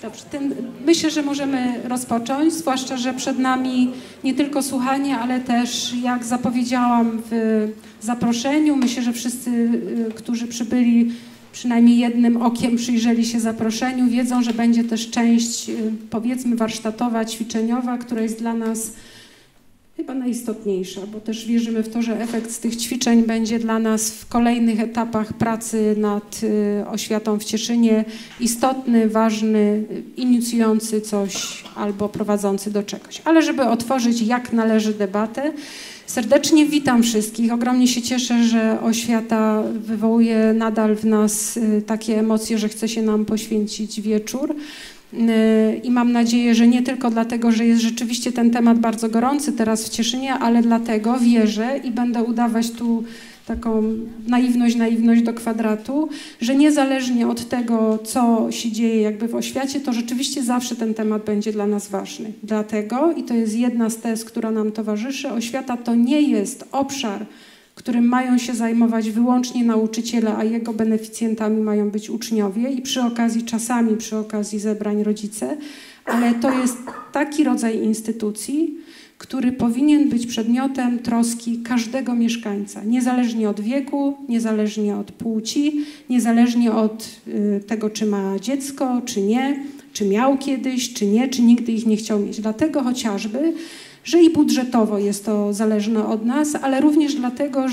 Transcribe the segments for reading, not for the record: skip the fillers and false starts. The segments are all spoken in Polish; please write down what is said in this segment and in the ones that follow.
Dobrze, myślę, że możemy rozpocząć, zwłaszcza, że przed nami nie tylko słuchanie, ale też, jak zapowiedziałam w zaproszeniu, myślę, że wszyscy, którzy przybyli, przynajmniej jednym okiem przyjrzeli się zaproszeniu, wiedzą, że będzie też część, powiedzmy, warsztatowa, ćwiczeniowa, która jest dla nas chyba najistotniejsza, bo też wierzymy w to, że efekt z tych ćwiczeń będzie dla nas w kolejnych etapach pracy nad oświatą w Cieszynie istotny, ważny, inicjujący coś albo prowadzący do czegoś. Ale żeby otworzyć jak należy debatę, serdecznie witam wszystkich. Ogromnie się cieszę, że oświata wywołuje nadal w nas takie emocje, że chce się nam poświęcić wieczór. I mam nadzieję, że nie tylko dlatego, że jest rzeczywiście ten temat bardzo gorący teraz w Cieszynie, ale dlatego wierzę i będę udawać tu taką naiwność do kwadratu, że niezależnie od tego, co się dzieje jakby w oświacie, to rzeczywiście zawsze ten temat będzie dla nas ważny. Dlatego, i to jest jedna z tez, która nam towarzyszy, oświata to nie jest obszar, którym mają się zajmować wyłącznie nauczyciele, a jego beneficjentami mają być uczniowie i czasami przy okazji zebrań rodzice, ale to jest taki rodzaj instytucji, który powinien być przedmiotem troski każdego mieszkańca, niezależnie od wieku, niezależnie od płci, niezależnie od tego, czy ma dziecko, czy nie, czy miał kiedyś, czy nie, czy nigdy ich nie chciał mieć. Dlatego chociażby, że i budżetowo jest to zależne od nas, ale również dlatego,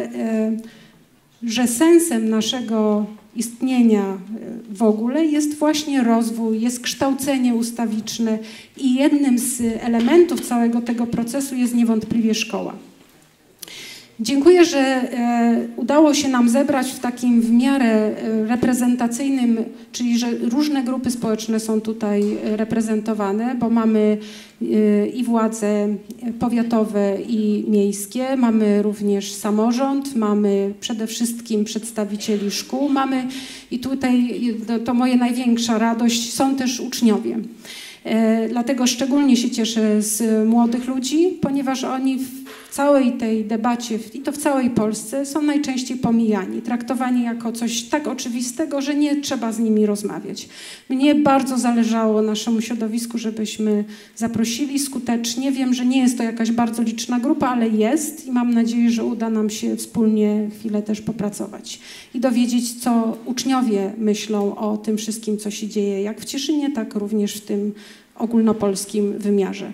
że sensem naszego istnienia w ogóle jest właśnie rozwój, jest kształcenie ustawiczne i jednym z elementów całego tego procesu jest niewątpliwie szkoła. Dziękuję, że udało się nam zebrać w takim w miarę reprezentacyjnym, czyli że różne grupy społeczne są tutaj reprezentowane, bo mamy i władze powiatowe i miejskie, mamy również samorząd, mamy przede wszystkim przedstawicieli szkół, mamy i tutaj to moja największa radość, są też uczniowie. Dlatego szczególnie się cieszę z młodych ludzi, ponieważ oni w całej tej debacie, i to w całej Polsce, są najczęściej pomijani, traktowani jako coś tak oczywistego, że nie trzeba z nimi rozmawiać. Mnie bardzo zależało naszemu środowisku, żebyśmy zaprosili skutecznie. Wiem, że nie jest to jakaś bardzo liczna grupa, ale jest i mam nadzieję, że uda nam się wspólnie chwilę też popracować i dowiedzieć, co uczniowie myślą o tym wszystkim, co się dzieje, jak w Cieszynie, tak również w tym ogólnopolskim wymiarze.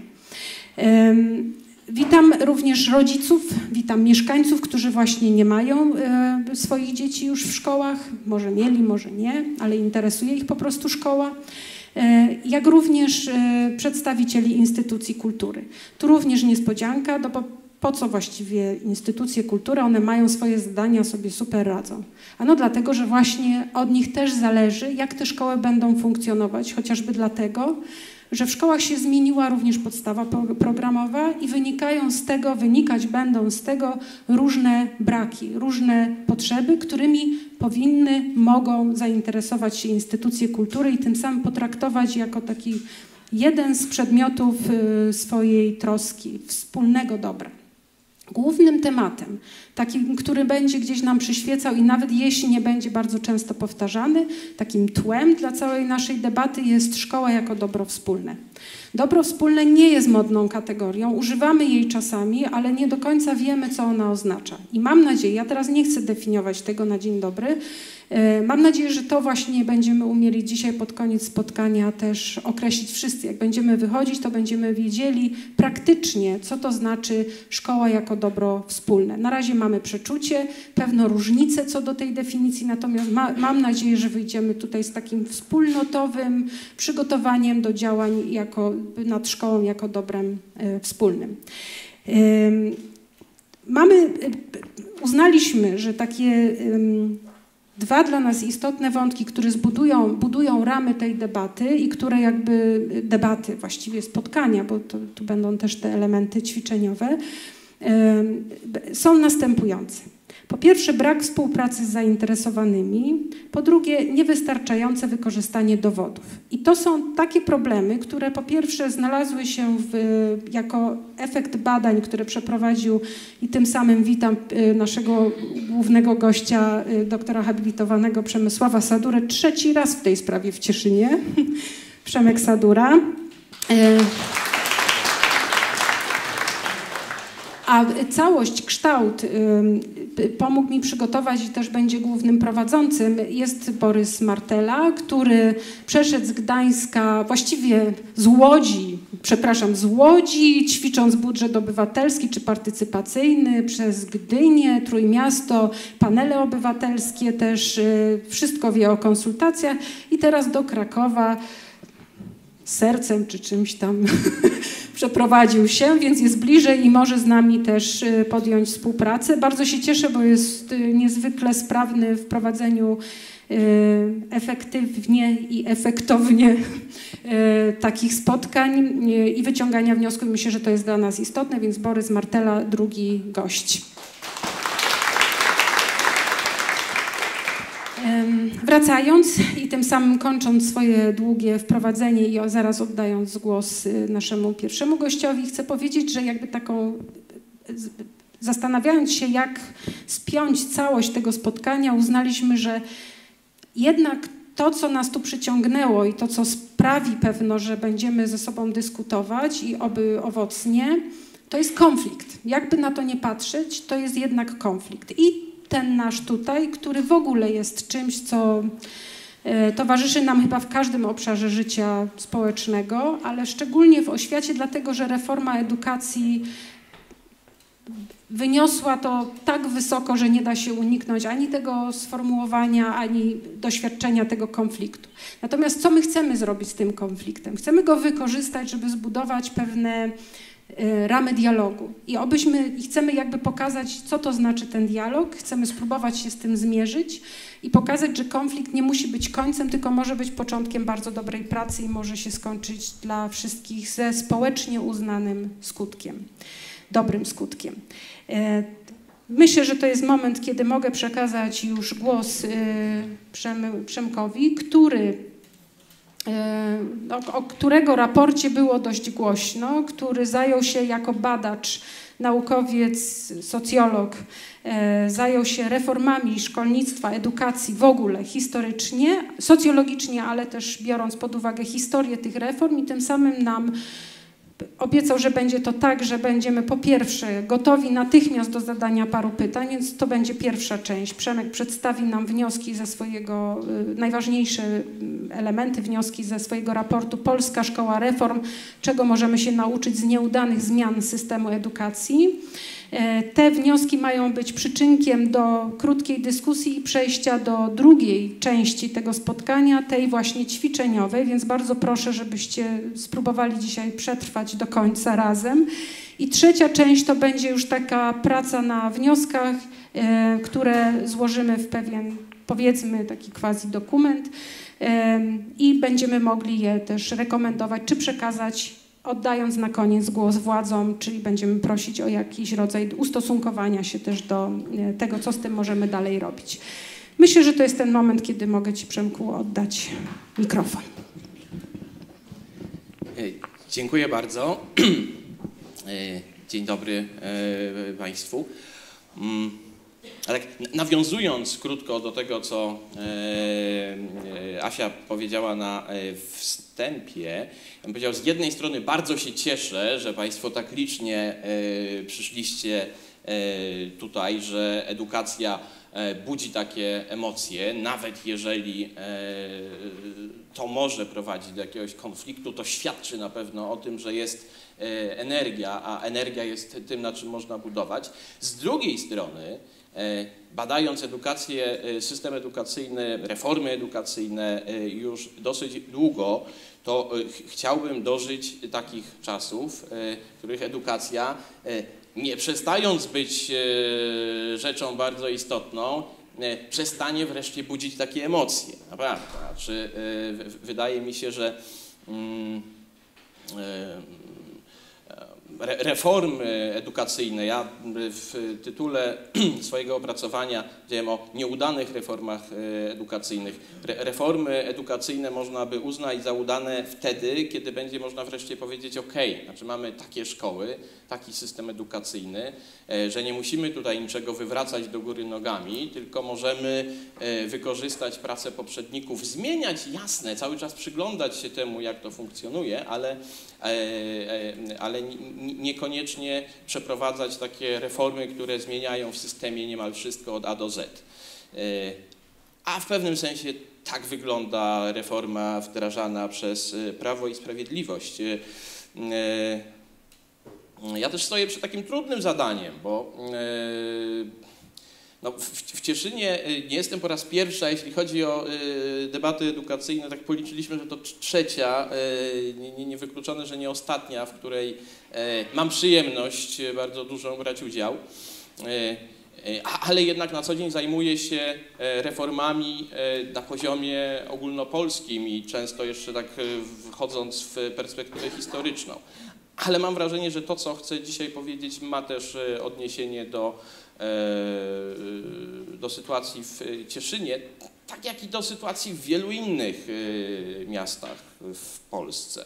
Witam również rodziców, witam mieszkańców, którzy właśnie nie mają swoich dzieci już w szkołach, może mieli, może nie, ale interesuje ich po prostu szkoła, jak również przedstawicieli instytucji kultury. Tu również niespodzianka, bo po co właściwie instytucje kultury, one mają swoje zadania, sobie super radzą. Ano dlatego, że właśnie od nich też zależy, jak te szkoły będą funkcjonować, chociażby dlatego, że w szkołach się zmieniła również podstawa programowa i wynikać będą z tego różne braki, różne potrzeby, którymi mogą zainteresować się instytucje kultury i tym samym potraktować jako taki jeden z przedmiotów swojej troski, wspólnego dobra. Głównym tematem, takim, który będzie gdzieś nam przyświecał i nawet jeśli nie będzie bardzo często powtarzany, takim tłem dla całej naszej debaty jest szkoła jako dobro wspólne. Dobro wspólne nie jest modną kategorią, używamy jej czasami, ale nie do końca wiemy, co ona oznacza. I mam nadzieję, ja teraz nie chcę definiować tego na dzień dobry, mam nadzieję, że to właśnie będziemy umieli dzisiaj pod koniec spotkania też określić wszyscy. Jak będziemy wychodzić, to będziemy wiedzieli praktycznie, co to znaczy szkoła jako dobro wspólne. Na razie mamy przeczucie, pewną różnicę co do tej definicji, natomiast mam nadzieję, że wyjdziemy tutaj z takim wspólnotowym przygotowaniem do działań nad szkołą jako dobrem wspólnym. Uznaliśmy, że takie dwa dla nas istotne wątki, które budują ramy tej debaty i które właściwie spotkania, bo tu będą też te elementy ćwiczeniowe, są następujące. Po pierwsze, brak współpracy z zainteresowanymi, po drugie, niewystarczające wykorzystanie dowodów. I to są takie problemy, które po pierwsze znalazły się jako efekt badań, które przeprowadził i tym samym witam naszego głównego gościa, doktora habilitowanego Przemysława Sadurę, trzeci raz w tej sprawie w Cieszynie. Przemek Sadura. A całość, kształt pomógł mi przygotować i też będzie głównym prowadzącym. Jest Borys Martela, który przeszedł z Gdańska, właściwie z Łodzi, ćwicząc budżet obywatelski czy partycypacyjny, przez Gdynię, Trójmiasto, panele obywatelskie też, wszystko wie o konsultacjach i teraz do Krakowa sercem czy czymś tam przeprowadził się, więc jest bliżej i może z nami też podjąć współpracę. Bardzo się cieszę, bo jest niezwykle sprawny w prowadzeniu efektywnie i efektownie takich spotkań i wyciągania wniosków. Myślę, że to jest dla nas istotne, więc Borys Martela, drugi gość. Wracając i tym samym kończąc swoje długie wprowadzenie i zaraz oddając głos naszemu pierwszemu gościowi, chcę powiedzieć, że jakby zastanawiając się, jak spiąć całość tego spotkania, uznaliśmy, że jednak to, co nas tu przyciągnęło i to, co sprawi pewno, że będziemy ze sobą dyskutować i oby owocnie, to jest konflikt. Jakby na to nie patrzeć, to jest jednak konflikt. I ten nasz tutaj, który w ogóle jest czymś, co towarzyszy nam chyba w każdym obszarze życia społecznego, ale szczególnie w oświacie, dlatego że reforma edukacji wyniosła to tak wysoko, że nie da się uniknąć ani tego sformułowania, ani doświadczenia tego konfliktu. Natomiast co my chcemy zrobić z tym konfliktem? Chcemy go wykorzystać, żeby zbudować pewne ramy dialogu i chcemy jakby pokazać, co to znaczy ten dialog, chcemy spróbować się z tym zmierzyć i pokazać, że konflikt nie musi być końcem, tylko może być początkiem bardzo dobrej pracy i może się skończyć dla wszystkich ze społecznie uznanym skutkiem, dobrym skutkiem. Myślę, że to jest moment, kiedy mogę przekazać już głos Przemkowi, o którego raporcie było dość głośno, który zajął się jako badacz, naukowiec, socjolog, zajął się reformami szkolnictwa, edukacji w ogóle historycznie, socjologicznie, ale też biorąc pod uwagę historię tych reform i tym samym nam obiecał, że będzie to tak, że będziemy po pierwsze gotowi natychmiast do zadania paru pytań, więc to będzie pierwsza część. Przemek przedstawi nam wnioski ze swojego, najważniejsze elementy, wnioski ze swojego raportu Polska Szkoła Reform, czego możemy się nauczyć z nieudanych zmian systemu edukacji. Te wnioski mają być przyczynkiem do krótkiej dyskusji i przejścia do drugiej części tego spotkania, tej właśnie ćwiczeniowej, więc bardzo proszę, żebyście spróbowali dzisiaj przetrwać do końca razem. I trzecia część to będzie już taka praca na wnioskach, które złożymy w pewien, powiedzmy, taki quasi dokument i będziemy mogli je też rekomendować czy przekazać, oddając na koniec głos władzom, czyli będziemy prosić o jakiś rodzaj ustosunkowania się też do tego, co z tym możemy dalej robić. Myślę, że to jest ten moment, kiedy mogę Ci, Przemku, oddać mikrofon. Dziękuję bardzo. Dzień dobry Państwu. Ale nawiązując krótko do tego, co Asia powiedziała na wstępie, ja bym powiedział, z jednej strony bardzo się cieszę, że Państwo tak licznie przyszliście tutaj, że edukacja budzi takie emocje, nawet jeżeli to może prowadzić do jakiegoś konfliktu, to świadczy na pewno o tym, że jest energia, a energia jest tym, na czym można budować. Z drugiej strony, badając edukację, system edukacyjny, reformy edukacyjne już dosyć długo, to chciałbym dożyć takich czasów, w których edukacja, nie przestając być rzeczą bardzo istotną, przestanie wreszcie budzić takie emocje. Naprawdę. Znaczy, wydaje mi się, że reformy edukacyjne. Ja w tytule swojego opracowania powiedziałem o nieudanych reformach edukacyjnych. Reformy edukacyjne można by uznać za udane wtedy, kiedy będzie można wreszcie powiedzieć OK, znaczy mamy takie szkoły, taki system edukacyjny, że nie musimy tutaj niczego wywracać do góry nogami, tylko możemy wykorzystać pracę poprzedników, zmieniać, jasne, cały czas przyglądać się temu, jak to funkcjonuje, ale niekoniecznie przeprowadzać takie reformy, które zmieniają w systemie niemal wszystko od A do Z. A w pewnym sensie tak wygląda reforma wdrażana przez Prawo i Sprawiedliwość. Ja też stoję przed takim trudnym zadaniem, bo no, w Cieszynie nie jestem po raz pierwszy, a jeśli chodzi o debaty edukacyjne, tak policzyliśmy, że to trzecia, niewykluczone, że nie ostatnia, w której mam przyjemność bardzo dużą brać udział, ale jednak na co dzień zajmuję się reformami na poziomie ogólnopolskim i często jeszcze tak wchodząc w perspektywę historyczną. Ale mam wrażenie, że to, co chcę dzisiaj powiedzieć, ma też odniesienie do sytuacji w Cieszynie, tak jak i do sytuacji w wielu innych miastach w Polsce.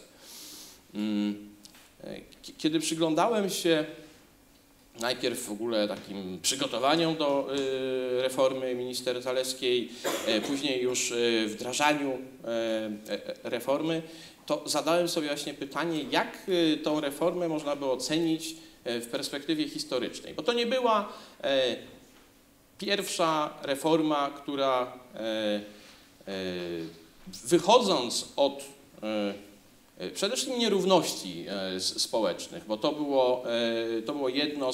Kiedy przyglądałem się najpierw w ogóle takim przygotowaniom do reformy minister Zalewskiej, później już wdrażaniu reformy, to zadałem sobie właśnie pytanie, jak tą reformę można by ocenić w perspektywie historycznej. Bo to nie była pierwsza reforma, która wychodząc od przede wszystkim nierówności społecznych, bo to było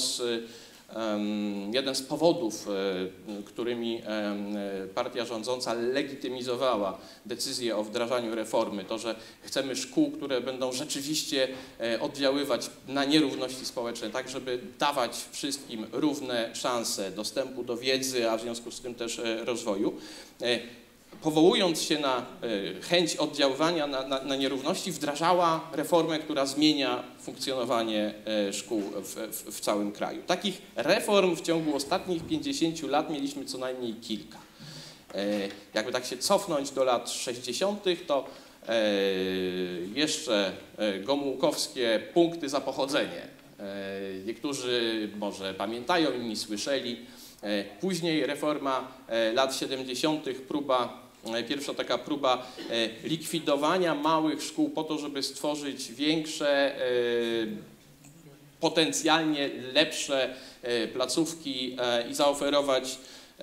jeden z powodów, którymi partia rządząca legitymizowała decyzję o wdrażaniu reformy, to, że chcemy szkół, które będą rzeczywiście oddziaływać na nierówności społeczne, tak żeby dawać wszystkim równe szanse dostępu do wiedzy, a w związku z tym też rozwoju. Powołując się na chęć oddziaływania na nierówności, wdrażała reformę, która zmienia funkcjonowanie szkół w całym kraju. Takich reform w ciągu ostatnich 50 lat mieliśmy co najmniej kilka. Jakby tak się cofnąć do lat 60., to jeszcze gomułkowskie punkty za pochodzenie. Niektórzy może pamiętają, inni słyszeli. Później reforma lat 70., pierwsza taka próba likwidowania małych szkół po to, żeby stworzyć większe, potencjalnie lepsze placówki i zaoferować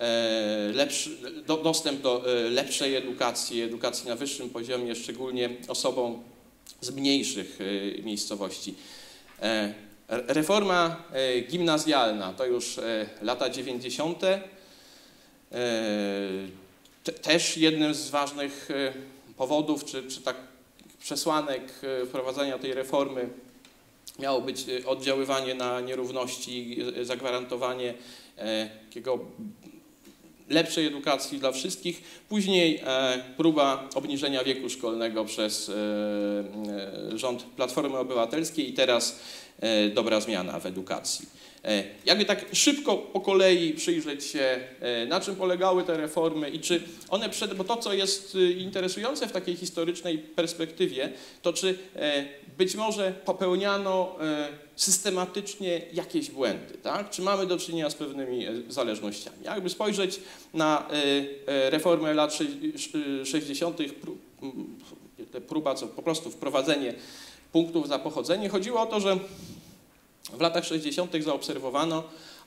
dostęp do lepszej edukacji na wyższym poziomie, szczególnie osobom z mniejszych miejscowości. Reforma gimnazjalna to już lata 90. Też jednym z ważnych powodów, czy tak przesłanek wprowadzania tej reformy miało być oddziaływanie na nierówności, zagwarantowanie takiego lepszej edukacji dla wszystkich. Później próba obniżenia wieku szkolnego przez rząd Platformy Obywatelskiej i teraz dobra zmiana w edukacji. Jakby tak szybko po kolei przyjrzeć się, na czym polegały te reformy i czy one, bo to, co jest interesujące w takiej historycznej perspektywie, to czy być może popełniano systematycznie jakieś błędy, tak? Czy mamy do czynienia z pewnymi zależnościami. Jakby spojrzeć na reformę lat 60., próba, co po prostu wprowadzenie punktów za pochodzenie, chodziło o to, że w latach 60. zaobserwowano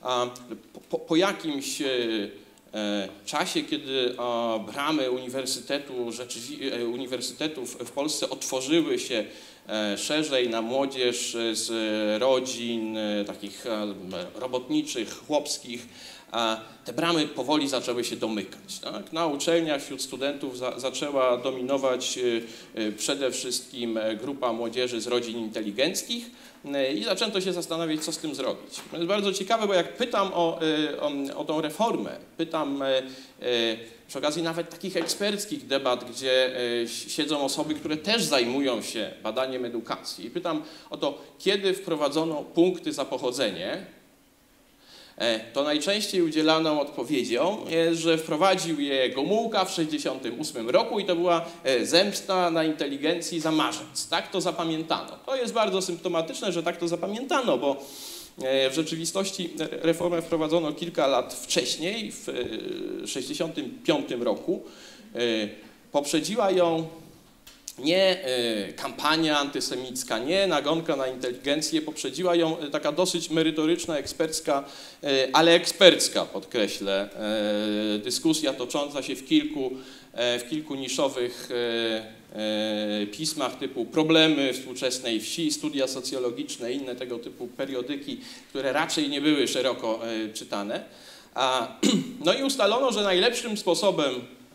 po jakimś czasie, kiedy bramy uniwersytetów w Polsce otworzyły się szerzej na młodzież z rodzin takich robotniczych, chłopskich, te bramy powoli zaczęły się domykać. Tak? Na uczelniach wśród studentów zaczęła dominować przede wszystkim grupa młodzieży z rodzin inteligenckich i zaczęto się zastanawiać, co z tym zrobić. To jest bardzo ciekawe, bo jak pytam o tą reformę, pytam przy okazji nawet takich eksperckich debat, gdzie siedzą osoby, które też zajmują się badaniem edukacji. I pytam o to, kiedy wprowadzono punkty za pochodzenie, to najczęściej udzielaną odpowiedzią jest, że wprowadził je Gomułka w 1968 roku i to była zemsta na inteligencji za marzec. Tak to zapamiętano. To jest bardzo symptomatyczne, że tak to zapamiętano, bo w rzeczywistości reformę wprowadzono kilka lat wcześniej, w 1965 roku. Poprzedziła ją nie kampania antysemicka, nie nagonka na inteligencję, poprzedziła ją taka dosyć merytoryczna, ekspercka, ale ekspercka, podkreślę, dyskusja tocząca się w kilku niszowych pismach typu Problemy współczesnej wsi, Studia socjologiczne, inne tego typu periodyki, które raczej nie były szeroko czytane. No i ustalono, że najlepszym sposobem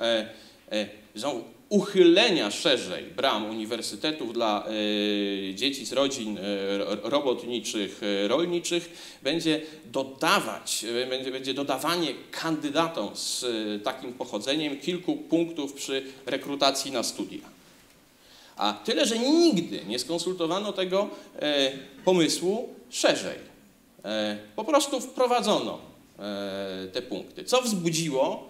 uchylenia szerzej bram uniwersytetów dla dzieci z rodzin robotniczych, rolniczych będzie dodawanie kandydatom z takim pochodzeniem kilku punktów przy rekrutacji na studia. A tyle, że nigdy nie skonsultowano tego pomysłu szerzej. Po prostu wprowadzono te punkty, co wzbudziło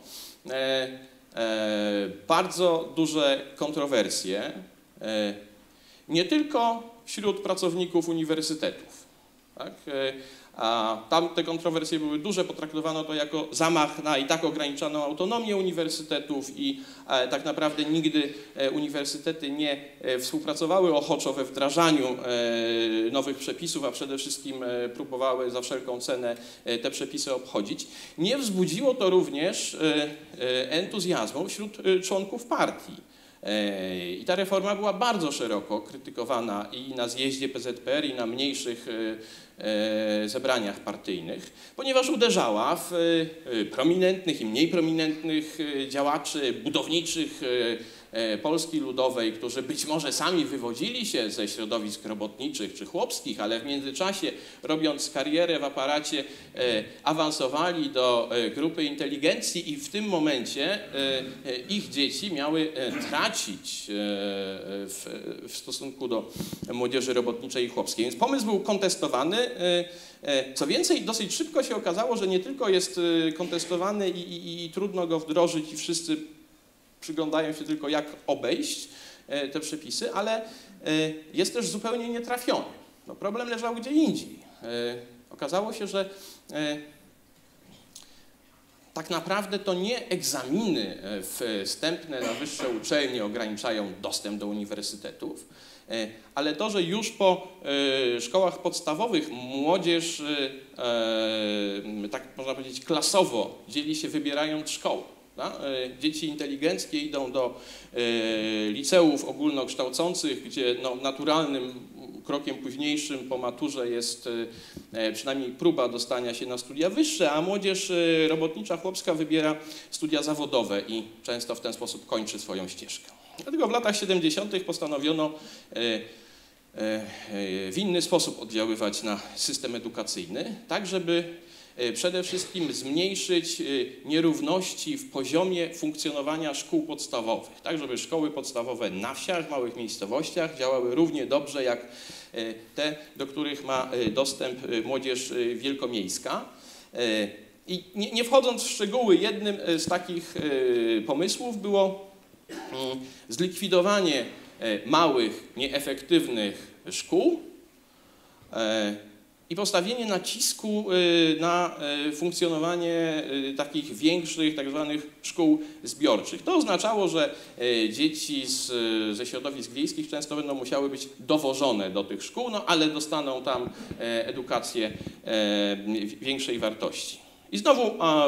bardzo duże kontrowersje, nie tylko wśród pracowników uniwersytetów. Tak? A tam te kontrowersje były duże, potraktowano to jako zamach na i tak ograniczoną autonomię uniwersytetów i tak naprawdę nigdy uniwersytety nie współpracowały ochoczo we wdrażaniu nowych przepisów, a przede wszystkim próbowały za wszelką cenę te przepisy obchodzić. Nie wzbudziło to również entuzjazmu wśród członków partii. I ta reforma była bardzo szeroko krytykowana i na zjeździe PZPR, i na mniejszych zebraniach partyjnych, ponieważ uderzała w prominentnych i mniej prominentnych działaczy budowniczych Polski Ludowej, którzy być może sami wywodzili się ze środowisk robotniczych czy chłopskich, ale w międzyczasie, robiąc karierę w aparacie, awansowali do grupy inteligencji i w tym momencie ich dzieci miały tracić w stosunku do młodzieży robotniczej i chłopskiej. Więc pomysł był kontestowany. Co więcej, dosyć szybko się okazało, że nie tylko jest kontestowany i trudno go wdrożyć i wszyscy przyglądają się tylko, jak obejść te przepisy, ale jest też zupełnie nietrafiony. No, problem leżał gdzie indziej. Okazało się, że tak naprawdę to nie egzaminy wstępne na wyższe uczelnie ograniczają dostęp do uniwersytetów, ale to, że już po szkołach podstawowych młodzież, tak można powiedzieć, klasowo dzieli się wybierając szkoły. Dzieci inteligenckie idą do liceów ogólnokształcących, gdzie no, naturalnym krokiem późniejszym po maturze jest przynajmniej próba dostania się na studia wyższe, a młodzież robotnicza chłopska wybiera studia zawodowe i często w ten sposób kończy swoją ścieżkę. Dlatego w latach 70. postanowiono w inny sposób oddziaływać na system edukacyjny, tak żeby przede wszystkim zmniejszyć nierówności w poziomie funkcjonowania szkół podstawowych, tak żeby szkoły podstawowe na wsiach, w małych miejscowościach działały równie dobrze jak te, do których ma dostęp młodzież wielkomiejska. I nie wchodząc w szczegóły, jednym z takich pomysłów było zlikwidowanie małych, nieefektywnych szkół i postawienie nacisku na funkcjonowanie takich większych, tak zwanych szkół zbiorczych. To oznaczało, że dzieci ze środowisk wiejskich często będą musiały być dowożone do tych szkół, no ale dostaną tam edukację większej wartości. I znowu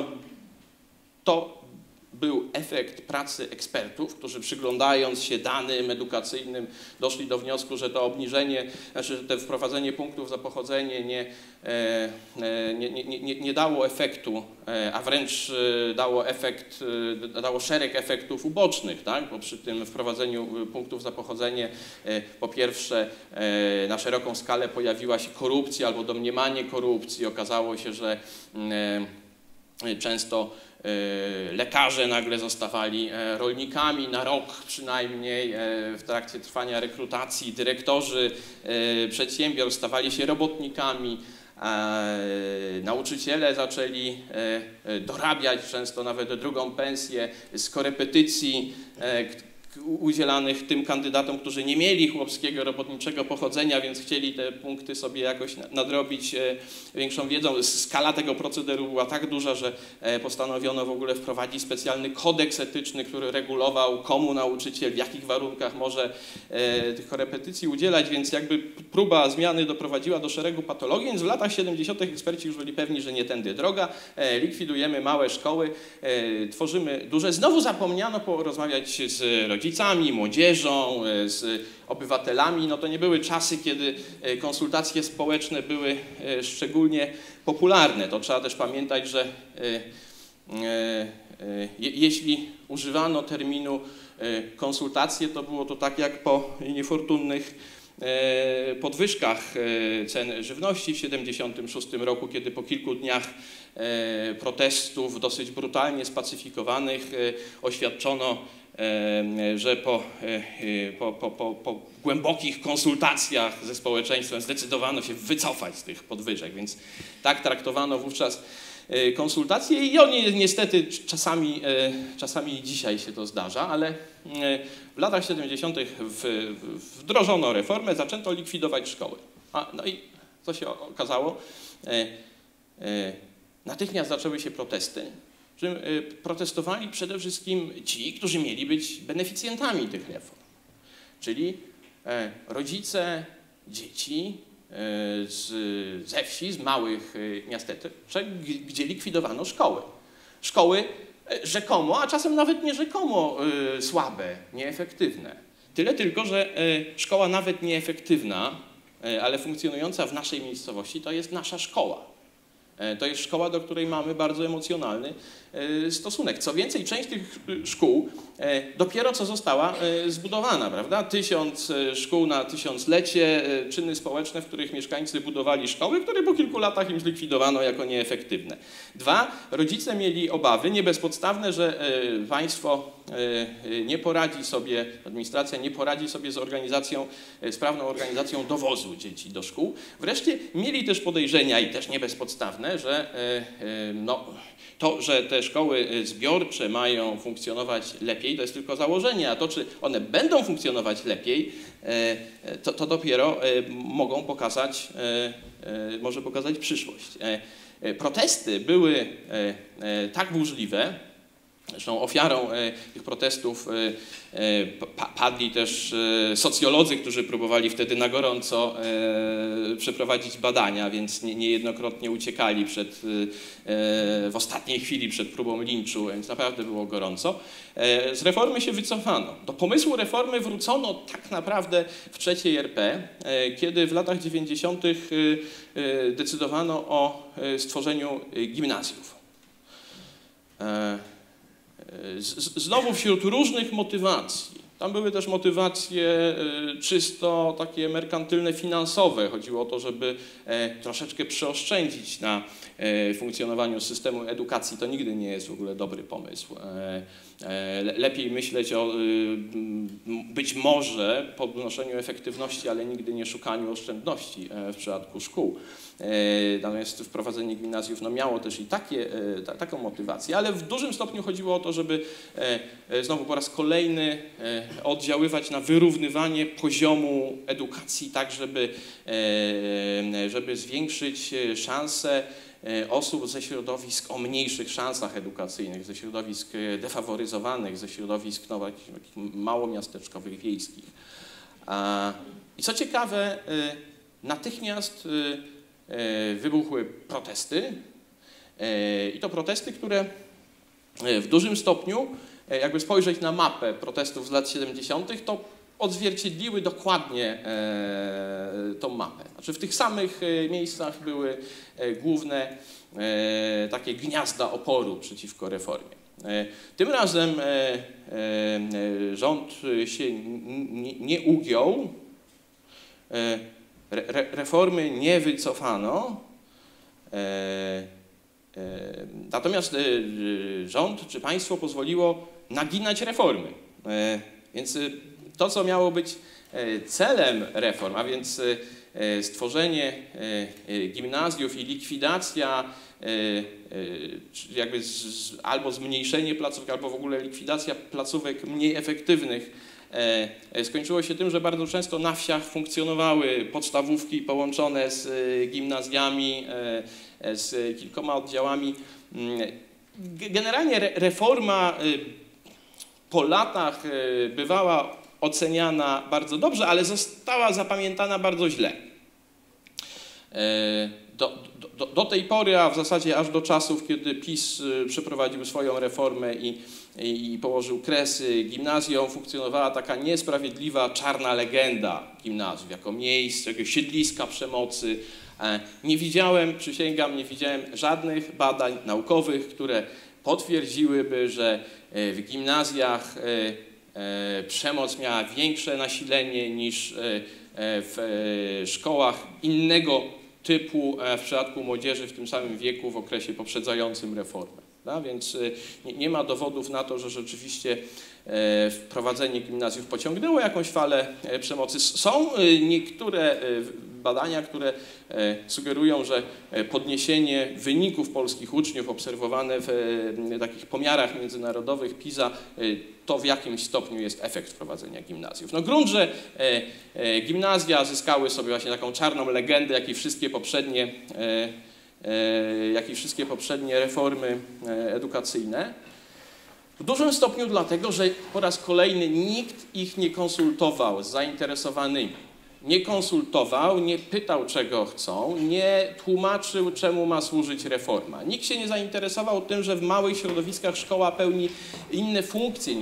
to był efekt pracy ekspertów, którzy przyglądając się danym edukacyjnym doszli do wniosku, że to obniżenie, znaczy to wprowadzenie punktów za pochodzenie nie dało efektu, a wręcz dało szereg efektów ubocznych, tak? Bo przy tym wprowadzeniu punktów za pochodzenie po pierwsze na szeroką skalę pojawiła się korupcja albo domniemanie korupcji. Okazało się, że często lekarze nagle zostawali rolnikami na rok przynajmniej w trakcie trwania rekrutacji, dyrektorzy przedsiębiorstw stawali się robotnikami, nauczyciele zaczęli dorabiać często nawet drugą pensję z korepetycji udzielanych tym kandydatom, którzy nie mieli chłopskiego, robotniczego pochodzenia, więc chcieli te punkty sobie jakoś nadrobić większą wiedzą. Skala tego procederu była tak duża, że postanowiono w ogóle wprowadzić specjalny kodeks etyczny, który regulował, komu nauczyciel, w jakich warunkach może tych korepetycji udzielać, więc jakby próba zmiany doprowadziła do szeregu patologii, więc w latach 70. eksperci już byli pewni, że nie tędy droga, likwidujemy małe szkoły, tworzymy duże. Znowu zapomniano porozmawiać z rodzicami, młodzieżą, z obywatelami. No to nie były czasy, kiedy konsultacje społeczne były szczególnie popularne. To trzeba też pamiętać, że jeśli używano terminu konsultacje, to było to tak jak po niefortunnych podwyżkach cen żywności w 1976 roku, kiedy po kilku dniach protestów dosyć brutalnie spacyfikowanych oświadczono, że po głębokich konsultacjach ze społeczeństwem zdecydowano się wycofać z tych podwyżek, więc tak traktowano wówczas konsultacje i oni niestety czasami dzisiaj się to zdarza, ale w latach 70. wdrożono reformę, zaczęto likwidować szkoły. No i co się okazało? Natychmiast zaczęły się protesty. Protestowali przede wszystkim ci, którzy mieli być beneficjentami tych reform, czyli rodzice dzieci ze wsi, z małych miasteczek, gdzie likwidowano szkoły. Szkoły rzekomo, a czasem nawet nie rzekomo słabe, nieefektywne. Tyle tylko, że szkoła nawet nieefektywna, ale funkcjonująca w naszej miejscowości, to jest nasza szkoła. To jest szkoła, do której mamy bardzo emocjonalny stosunek. Co więcej, część tych szkół dopiero co została zbudowana, prawda? 1000 szkół na 1000-lecie, czyny społeczne, w których mieszkańcy budowali szkoły, które po kilku latach im zlikwidowano jako nieefektywne. 2. Rodzice mieli obawy, nie bezpodstawne, że państwo nie poradzi sobie, administracja nie poradzi sobie z sprawną organizacją dowozu dzieci do szkół. Wreszcie mieli też podejrzenia i też nie bezpodstawne, że to, że te szkoły zbiorcze mają funkcjonować lepiej, to jest tylko założenie, a to, czy one będą funkcjonować lepiej, to dopiero może pokazać przyszłość. Protesty były tak burzliwe, zresztą ofiarą tych protestów padli też socjolodzy, którzy próbowali wtedy na gorąco przeprowadzić badania, więc niejednokrotnie uciekali w ostatniej chwili przed próbą linczu, więc naprawdę było gorąco. Z reformy się wycofano. Do pomysłu reformy wrócono tak naprawdę w III RP, kiedy w latach 90. decydowano o stworzeniu gimnazjów. Znowu wśród różnych motywacji. Tam były też motywacje czysto takie merkantylne, finansowe. Chodziło o to, żeby troszeczkę przeoszczędzić na funkcjonowaniu systemu edukacji. To nigdy nie jest w ogóle dobry pomysł. Lepiej myśleć o być może podnoszeniu efektywności, ale nigdy nie szukaniu oszczędności w przypadku szkół. Natomiast wprowadzenie gimnazjów miało też i taką motywację, ale w dużym stopniu chodziło o to, żeby znowu po raz kolejny oddziaływać na wyrównywanie poziomu edukacji, tak żeby zwiększyć szanse osób ze środowisk o mniejszych szansach edukacyjnych, ze środowisk defaworyzowanych, ze środowisk małomiasteczkowych, wiejskich. I co ciekawe, natychmiast wybuchły protesty i to protesty, które w dużym stopniu, jakby spojrzeć na mapę protestów z lat 70., to odzwierciedliły dokładnie tą mapę. Znaczy w tych samych miejscach były główne takie gniazda oporu przeciwko reformie. Tym razem rząd się nie ugiął, reformy nie wycofano, Natomiast rząd czy państwo pozwoliło naginać reformy. Więc to, co miało być celem reform, a więc stworzenie gimnazjów i likwidacja, jakby albo zmniejszenie placówek, albo w ogóle likwidacja placówek mniej efektywnych, skończyło się tym, że bardzo często na wsiach funkcjonowały podstawówki połączone z gimnazjami, z kilkoma oddziałami. Generalnie reforma po latach bywała oceniana bardzo dobrze, ale została zapamiętana bardzo źle. Do tej pory, a w zasadzie aż do czasów, kiedy PiS przeprowadził swoją reformę i położył kresy gimnazjom, funkcjonowała taka niesprawiedliwa, czarna legenda gimnazjów jako miejsce, jako siedliska przemocy. Nie widziałem, przysięgam, nie widziałem żadnych badań naukowych, które potwierdziłyby, że w gimnazjach przemoc miała większe nasilenie niż w szkołach innego typu w przypadku młodzieży w tym samym wieku w okresie poprzedzającym reformę. Więc nie ma dowodów na to, że rzeczywiście wprowadzenie gimnazjów pociągnęło jakąś falę przemocy. Są niektóre badania, które sugerują, że podniesienie wyników polskich uczniów obserwowane w takich pomiarach międzynarodowych PISA to w jakimś stopniu jest efekt wprowadzenia gimnazjów. No grunt, że gimnazja zyskały sobie właśnie taką czarną legendę, jak i wszystkie poprzednie reformy edukacyjne. W dużym stopniu dlatego, że po raz kolejny nikt ich nie konsultował z zainteresowanymi. Nie konsultował, nie pytał, czego chcą, nie tłumaczył, czemu ma służyć reforma. Nikt się nie zainteresował tym, że w małych środowiskach szkoła pełni inne funkcje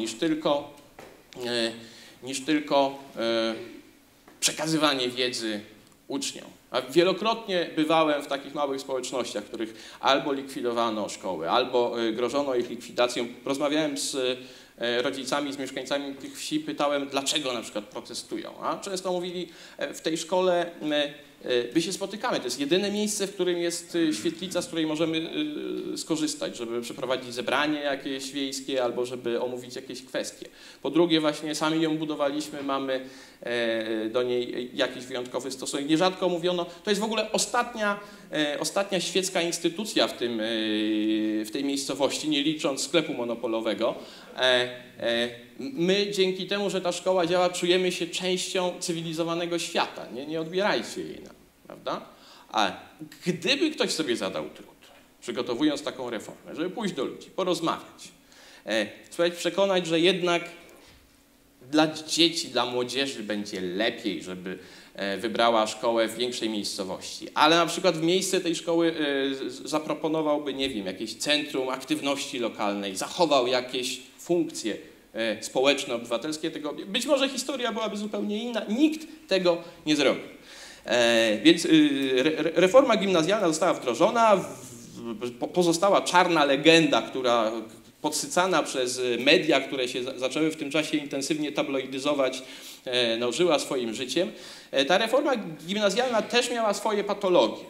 niż tylko przekazywanie wiedzy uczniom. A wielokrotnie bywałem w takich małych społecznościach, w których albo likwidowano szkoły, albo grożono ich likwidacją. Rozmawiałem z rodzicami, z mieszkańcami tych wsi, pytałem, dlaczego na przykład protestują. A często mówili, w tej szkole my się spotykamy. To jest jedyne miejsce, w którym jest świetlica, z której możemy skorzystać, żeby przeprowadzić zebranie jakieś wiejskie albo żeby omówić jakieś kwestie. Po drugie, właśnie sami ją budowaliśmy, mamy do niej jakiś wyjątkowy stosunek. Nierzadko mówiono, to jest w ogóle ostatnia świecka instytucja w tej miejscowości, nie licząc sklepu monopolowego. My dzięki temu, że ta szkoła działa, czujemy się częścią cywilizowanego świata. Nie odbierajcie jej nam, prawda? A gdyby ktoś sobie zadał trud, przygotowując taką reformę, żeby pójść do ludzi, porozmawiać, przekonać, że jednak dla dzieci, dla młodzieży będzie lepiej, żeby wybrała szkołę w większej miejscowości, ale na przykład w miejsce tej szkoły zaproponowałby, nie wiem, jakieś centrum aktywności lokalnej, zachował jakieś funkcje społeczne, obywatelskie, tego, być może historia byłaby zupełnie inna. Nikt tego nie zrobił. Więc reforma gimnazjalna została wdrożona, pozostała czarna legenda, która podsycana przez media, które się zaczęły w tym czasie intensywnie tabloidyzować, no, żyła swoim życiem. Ta reforma gimnazjalna też miała swoje patologie.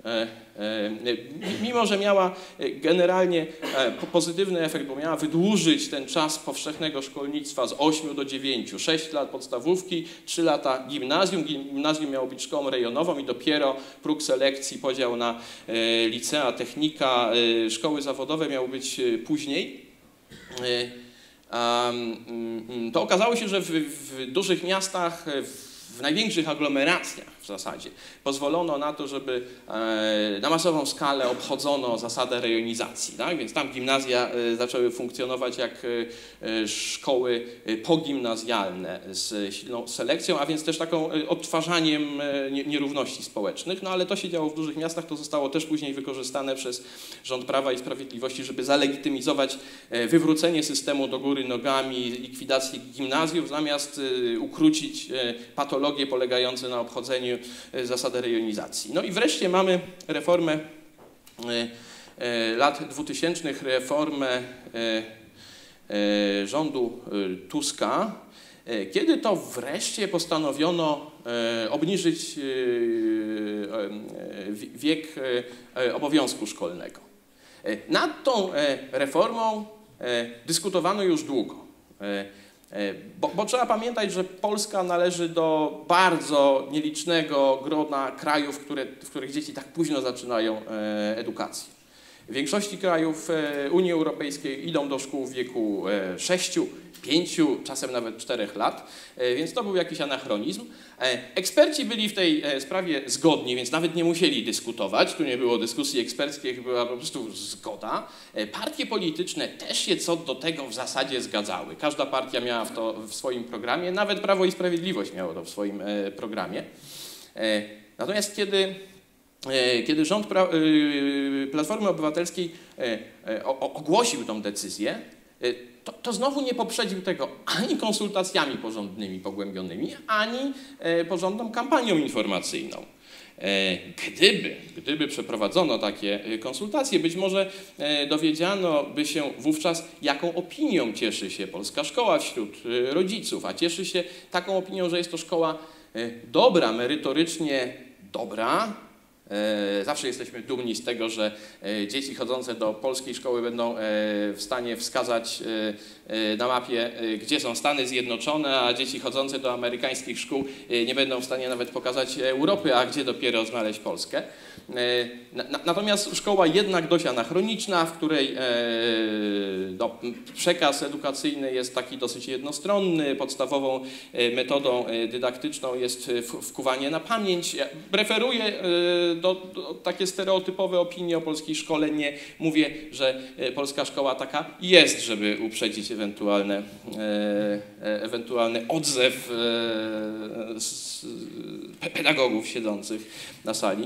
Mimo że miała generalnie pozytywny efekt, bo miała wydłużyć ten czas powszechnego szkolnictwa z 8 do 9, 6 lat podstawówki, 3 lata gimnazjum. Gimnazjum miało być szkołą rejonową i dopiero próg selekcji, podział na licea, technika, szkoły zawodowe miał być później. To okazało się, że w dużych miastach, w największych aglomeracjach w zasadzie pozwolono na to, żeby na masową skalę obchodzono zasadę rejonizacji. Tak? Więc tam gimnazja zaczęły funkcjonować jak szkoły pogimnazjalne z silną selekcją, a więc też taką odtwarzaniem nierówności społecznych. No ale to się działo w dużych miastach, to zostało też później wykorzystane przez rząd Prawa i Sprawiedliwości, żeby zalegitymizować wywrócenie systemu do góry nogami, likwidację gimnazjów, zamiast ukrócić patologie polegające na obchodzeniu zasady rejonizacji. No i wreszcie mamy reformę lat 2000, reformę rządu Tuska, kiedy to wreszcie postanowiono obniżyć wiek obowiązku szkolnego. Nad tą reformą dyskutowano już długo, bo trzeba pamiętać, że Polska należy do bardzo nielicznego grona krajów, w których dzieci tak późno zaczynają edukację. W większości krajów Unii Europejskiej idą do szkół w wieku 6, 5, czasem nawet 4 lat, więc to był jakiś anachronizm. Eksperci byli w tej sprawie zgodni, więc nawet nie musieli dyskutować. Tu nie było dyskusji eksperckich, była po prostu zgoda. Partie polityczne też się co do tego w zasadzie zgadzały. Każda partia miała to w swoim programie, nawet Prawo i Sprawiedliwość miało to w swoim programie. Natomiast kiedy rząd Platformy Obywatelskiej ogłosił tę decyzję, to znowu nie poprzedził tego ani konsultacjami porządnymi, pogłębionymi, ani porządną kampanią informacyjną. Gdyby przeprowadzono takie konsultacje, być może dowiedziano by się wówczas, jaką opinią cieszy się polska szkoła wśród rodziców, a cieszy się taką opinią, że jest to szkoła dobra, merytorycznie dobra. Zawsze jesteśmy dumni z tego, że dzieci chodzące do polskiej szkoły będą w stanie wskazać na mapie, gdzie są Stany Zjednoczone, a dzieci chodzące do amerykańskich szkół nie będą w stanie nawet pokazać Europy, a gdzie dopiero znaleźć Polskę. Natomiast szkoła jednak dość anachroniczna, w której przekaz edukacyjny jest taki dosyć jednostronny, podstawową metodą dydaktyczną jest wkuwanie na pamięć. Ja referuję do takie stereotypowe opinie o polskiej szkole, nie mówię, że polska szkoła taka jest, żeby uprzedzić ewentualny odzew pedagogów siedzących na sali.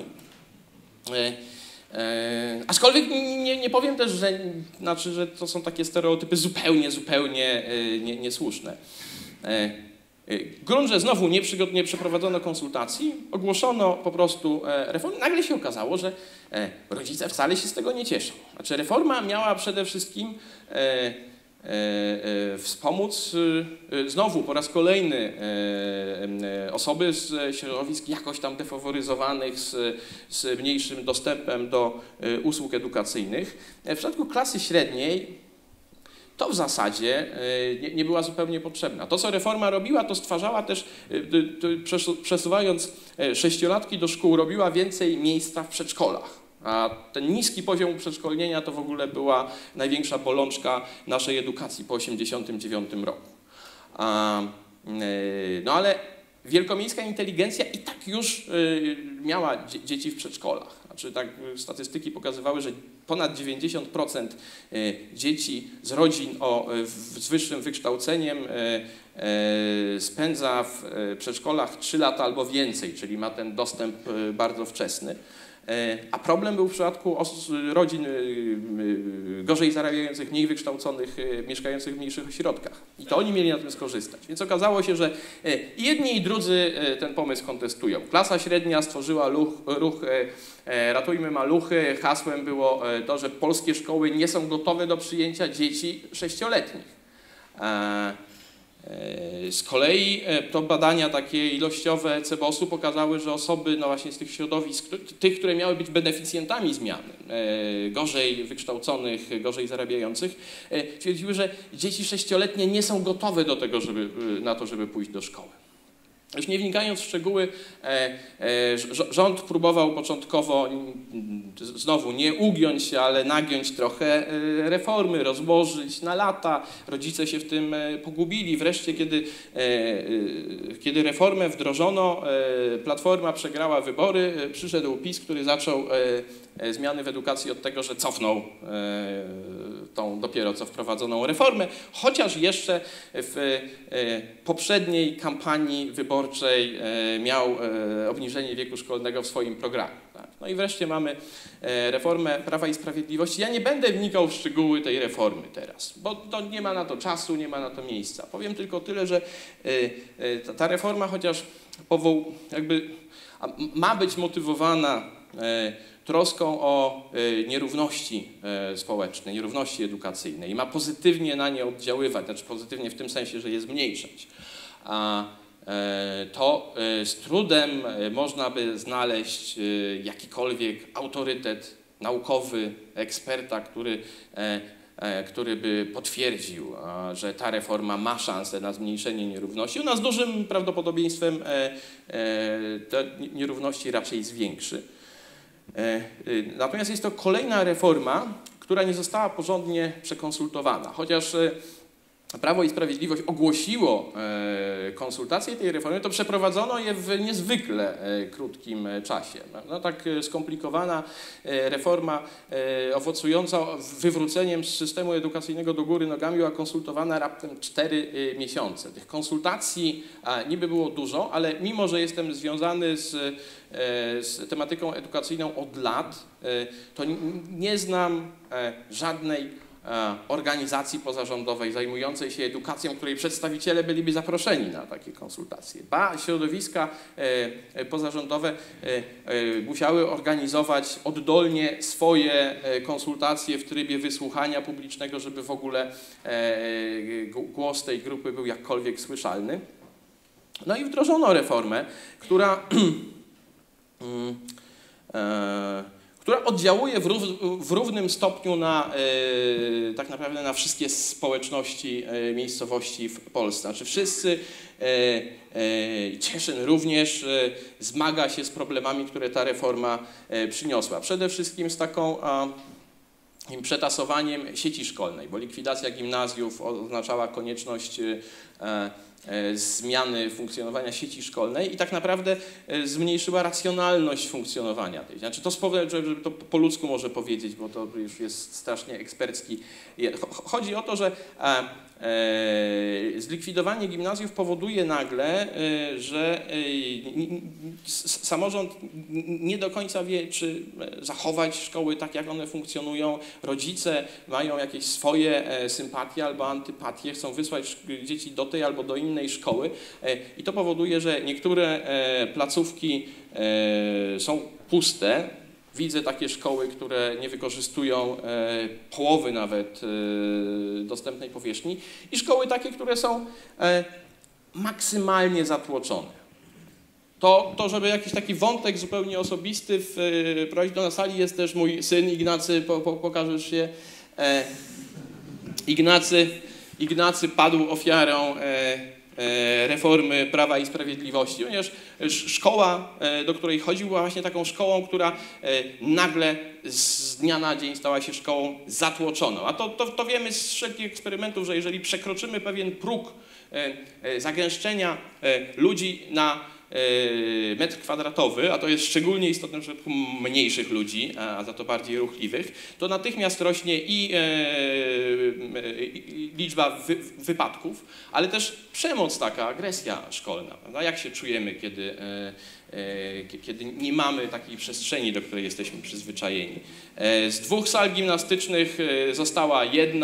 Aczkolwiek nie powiem też, że to są takie stereotypy zupełnie niesłuszne. Grunt, że znowu nie przeprowadzono konsultacji, ogłoszono po prostu reformę. Nagle się okazało, że rodzice wcale się z tego nie cieszą. Znaczy reforma miała przede wszystkim wspomóc znowu po raz kolejny osoby z środowisk jakoś tam defaworyzowanych, z mniejszym dostępem do usług edukacyjnych. W przypadku klasy średniej to w zasadzie nie była zupełnie potrzebna. To, co reforma robiła, to stwarzała też, przesuwając sześciolatki do szkół, robiła więcej miejsca w przedszkolach. A ten niski poziom przedszkolnienia to w ogóle była największa bolączka naszej edukacji po 1989 roku. No ale wielkomiejska inteligencja i tak już miała dzieci w przedszkolach. Znaczy, tak statystyki pokazywały, że ponad 90% dzieci z rodzin z wyższym wykształceniem spędza w przedszkolach 3 lata albo więcej, czyli ma ten dostęp bardzo wczesny. A problem był w przypadku rodzin gorzej zarabiających, mniej wykształconych, mieszkających w mniejszych ośrodkach. I to oni mieli na tym skorzystać. Więc okazało się, że jedni i drudzy ten pomysł kontestują. Klasa średnia stworzyła ruch Ratujmy Maluchy. Hasłem było to, że polskie szkoły nie są gotowe do przyjęcia dzieci 6-letnich. Z kolei to badania takie ilościowe CBOS-u pokazały, że osoby właśnie z tych środowisk, tych, które miały być beneficjentami zmiany, gorzej wykształconych, gorzej zarabiających, twierdziły, że dzieci 6-letnie nie są gotowe do tego, żeby pójść do szkoły. Już nie wnikając w szczegóły, rząd próbował początkowo znowu nie ugiąć się, ale nagiąć trochę reformy, rozłożyć na lata. Rodzice się w tym pogubili. Wreszcie, kiedy reformę wdrożono, Platforma przegrała wybory, przyszedł PiS, który zaczął zmiany w edukacji od tego, że cofnął tą dopiero co wprowadzoną reformę, chociaż jeszcze w poprzedniej kampanii wyborczej miał obniżenie wieku szkolnego w swoim programie. Tak? No i wreszcie mamy reformę Prawa i Sprawiedliwości. Ja nie będę wnikał w szczegóły tej reformy teraz, bo to nie ma na to czasu, nie ma na to miejsca. Powiem tylko tyle, że ta reforma chociaż ma być motywowana troską o nierówności społeczne, nierówności edukacyjne i ma pozytywnie na nie oddziaływać, znaczy pozytywnie w tym sensie, że je zmniejszać. To z trudem można by znaleźć jakikolwiek autorytet naukowy, eksperta, który by potwierdził, że ta reforma ma szansę na zmniejszenie nierówności. Ona z dużym prawdopodobieństwem te nierówności raczej zwiększy. Natomiast jest to kolejna reforma, która nie została porządnie przekonsultowana. Chociaż Prawo i Sprawiedliwość ogłosiło konsultacje tej reformy, to przeprowadzono je w niezwykle krótkim czasie. No, tak skomplikowana reforma owocująca wywróceniem systemu edukacyjnego do góry nogami była konsultowana raptem 4 miesiące. Tych konsultacji niby było dużo, ale mimo, że jestem związany z tematyką edukacyjną od lat, to nie znam żadnej organizacji pozarządowej zajmującej się edukacją, której przedstawiciele byliby zaproszeni na takie konsultacje. Ba, środowiska pozarządowe musiały organizować oddolnie swoje konsultacje w trybie wysłuchania publicznego, żeby w ogóle głos tej grupy był jakkolwiek słyszalny. No i wdrożono reformę, która oddziałuje w równym stopniu na, tak naprawdę na wszystkie społeczności, miejscowości w Polsce. Znaczy wszyscy, Cieszyn również zmaga się z problemami, które ta reforma przyniosła. Przede wszystkim z taką przetasowaniem sieci szkolnej, bo likwidacja gimnazjów oznaczała konieczność zmiany funkcjonowania sieci szkolnej i tak naprawdę zmniejszyła racjonalność funkcjonowania tej. Znaczy to żeby to po ludzku może powiedzieć, bo to już jest strasznie ekspercki. Chodzi o to, że zlikwidowanie gimnazjów powoduje nagle, że samorząd nie do końca wie, czy zachować szkoły tak, jak one funkcjonują. Rodzice mają jakieś swoje sympatie albo antypatie, chcą wysłać dzieci do tej albo do innej szkoły i to powoduje, że niektóre placówki są puste. Widzę takie szkoły, które nie wykorzystują połowy nawet dostępnej powierzchni i szkoły takie, które są maksymalnie zatłoczone. To żeby jakiś taki wątek zupełnie osobisty wprowadzić na sali, jest też mój syn Ignacy, pokażesz się. Ignacy padł ofiarą reformy Prawa i Sprawiedliwości, ponieważ szkoła, do której chodził, była właśnie taką szkołą, która nagle z dnia na dzień stała się szkołą zatłoczoną. A to wiemy z wszelkich eksperymentów, że jeżeli przekroczymy pewien próg zagęszczenia ludzi na metr kwadratowy, a to jest szczególnie istotne w przypadku mniejszych ludzi, a za to bardziej ruchliwych, to natychmiast rośnie i liczba wypadków, ale też przemoc taka, agresja szkolna. Prawda? Jak się czujemy, kiedy nie mamy takiej przestrzeni, do której jesteśmy przyzwyczajeni. Z 2 sal gimnastycznych została 1,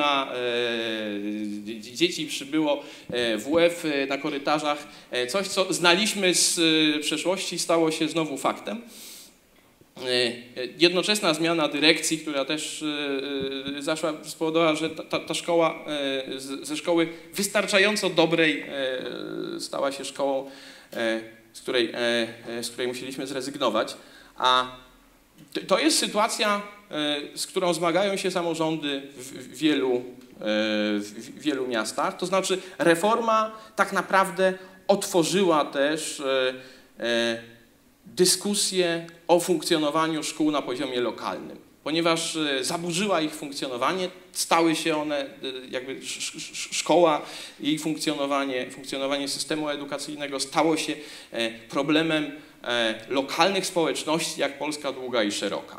dzieci przybyło w łeb na korytarzach. Coś, co znaliśmy z przeszłości, stało się znowu faktem. Jednoczesna zmiana dyrekcji, która też zaszła, spowodowała, że ta szkoła ze szkoły wystarczająco dobrej stała się szkołą, z której musieliśmy zrezygnować. A to jest sytuacja, z którą zmagają się samorządy w wielu miastach. To znaczy reforma tak naprawdę otworzyła też dyskusję o funkcjonowaniu szkół na poziomie lokalnym, ponieważ zaburzyła ich funkcjonowanie, stały się one, jakby szkoła, jej funkcjonowanie systemu edukacyjnego stało się problemem lokalnych społeczności, jak Polska długa i szeroka.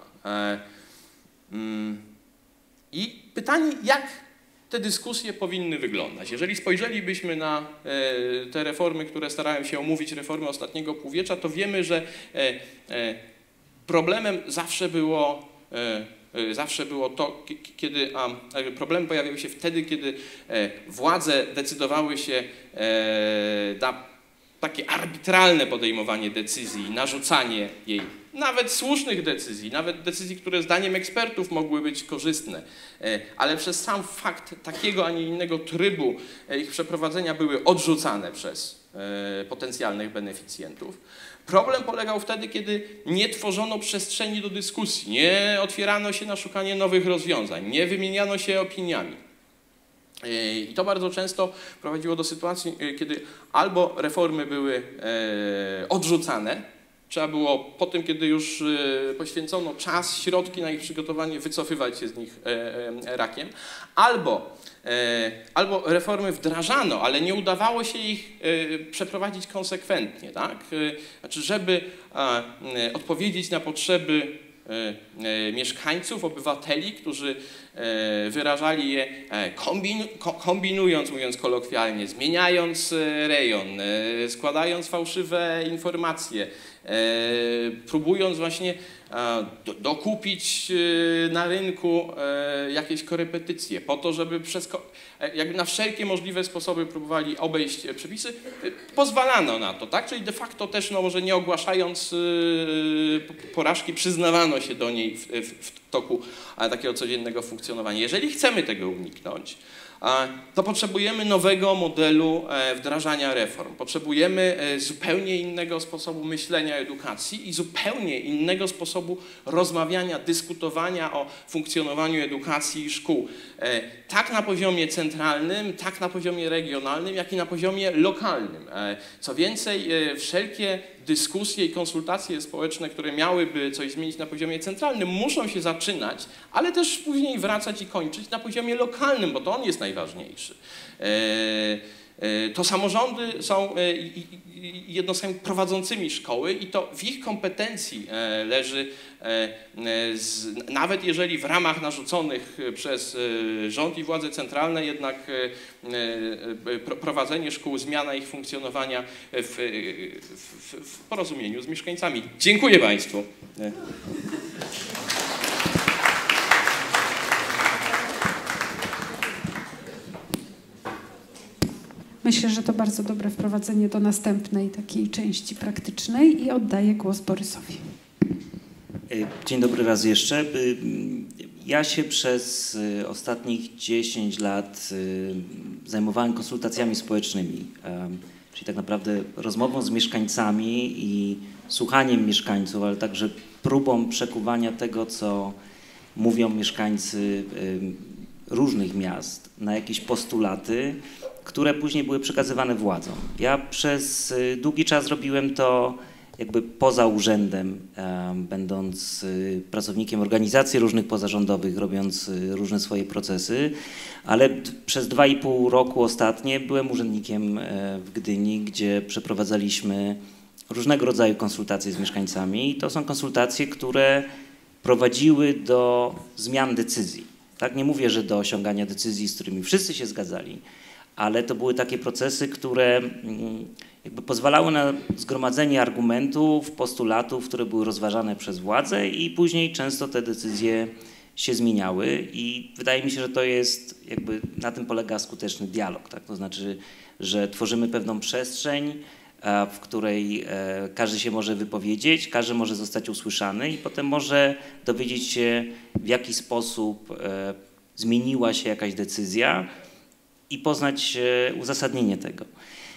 I pytanie, jak te dyskusje powinny wyglądać? Jeżeli spojrzelibyśmy na te reformy, które starałem się omówić, reformy ostatniego półwiecza, to wiemy, że problemem zawsze było to, kiedy problemy pojawiały się wtedy, kiedy władze decydowały się na takie arbitralne podejmowanie decyzji, narzucanie jej, nawet słusznych decyzji, nawet decyzji, które zdaniem ekspertów mogły być korzystne, ale przez sam fakt takiego, a nie innego trybu ich przeprowadzenia były odrzucane przez potencjalnych beneficjentów. Problem polegał wtedy, kiedy nie tworzono przestrzeni do dyskusji, nie otwierano się na szukanie nowych rozwiązań, nie wymieniano się opiniami. I to bardzo często prowadziło do sytuacji, kiedy albo reformy były odrzucane, trzeba było po tym, kiedy już poświęcono czas, środki na ich przygotowanie, wycofywać się z nich rakiem, albo reformy wdrażano, ale nie udawało się ich przeprowadzić konsekwentnie, tak? Znaczy, żeby odpowiedzieć na potrzeby mieszkańców, obywateli, którzy wyrażali je kombinując, mówiąc kolokwialnie, zmieniając rejon, składając fałszywe informacje, próbując właśnie dokupić na rynku jakieś korepetycje po to, żeby jakby na wszelkie możliwe sposoby próbowali obejść przepisy, pozwalano na to, tak? Czyli de facto też, no może nie ogłaszając porażki, przyznawano się do niej w toku takiego codziennego funkcjonowania. Jeżeli chcemy tego uniknąć, to potrzebujemy nowego modelu wdrażania reform. Potrzebujemy zupełnie innego sposobu myślenia edukacji i zupełnie innego sposobu rozmawiania, dyskutowania o funkcjonowaniu edukacji i szkół. Tak na poziomie centralnym, tak na poziomie regionalnym, jak i na poziomie lokalnym. Co więcej, wszelkie dyskusje i konsultacje społeczne, które miałyby coś zmienić na poziomie centralnym, muszą się zaczynać, ale też później wracać i kończyć na poziomie lokalnym, bo to on jest najważniejszy. To samorządy są jednostkami prowadzącymi szkoły i to w ich kompetencji leży, nawet jeżeli w ramach narzuconych przez rząd i władze centralne, jednak prowadzenie szkół, zmiana ich funkcjonowania w porozumieniu z mieszkańcami. Dziękuję Państwu. Myślę, że to bardzo dobre wprowadzenie do następnej takiej części praktycznej i oddaję głos Borysowi. Dzień dobry raz jeszcze. Ja się przez ostatnich 10 lat zajmowałem konsultacjami społecznymi, czyli tak naprawdę rozmową z mieszkańcami i słuchaniem mieszkańców, ale także próbą przekuwania tego, co mówią mieszkańcy różnych miast na jakieś postulaty, które później były przekazywane władzom. Ja przez długi czas robiłem to jakby poza urzędem, będąc pracownikiem organizacji różnych pozarządowych, robiąc różne swoje procesy, ale przez 2,5 roku ostatnie byłem urzędnikiem w Gdyni, gdzie przeprowadzaliśmy różnego rodzaju konsultacje z mieszkańcami. I to są konsultacje, które prowadziły do zmian decyzji. Tak, nie mówię, że do osiągania decyzji, z którymi wszyscy się zgadzali, ale to były takie procesy, które jakby pozwalały na zgromadzenie argumentów, postulatów, które były rozważane przez władzę i później często te decyzje się zmieniały i wydaje mi się, że to jest jakby na tym polega skuteczny dialog, tak? To znaczy, że tworzymy pewną przestrzeń, w której każdy się może wypowiedzieć, każdy może zostać usłyszany i potem może dowiedzieć się, w jaki sposób zmieniła się jakaś decyzja i poznać uzasadnienie tego.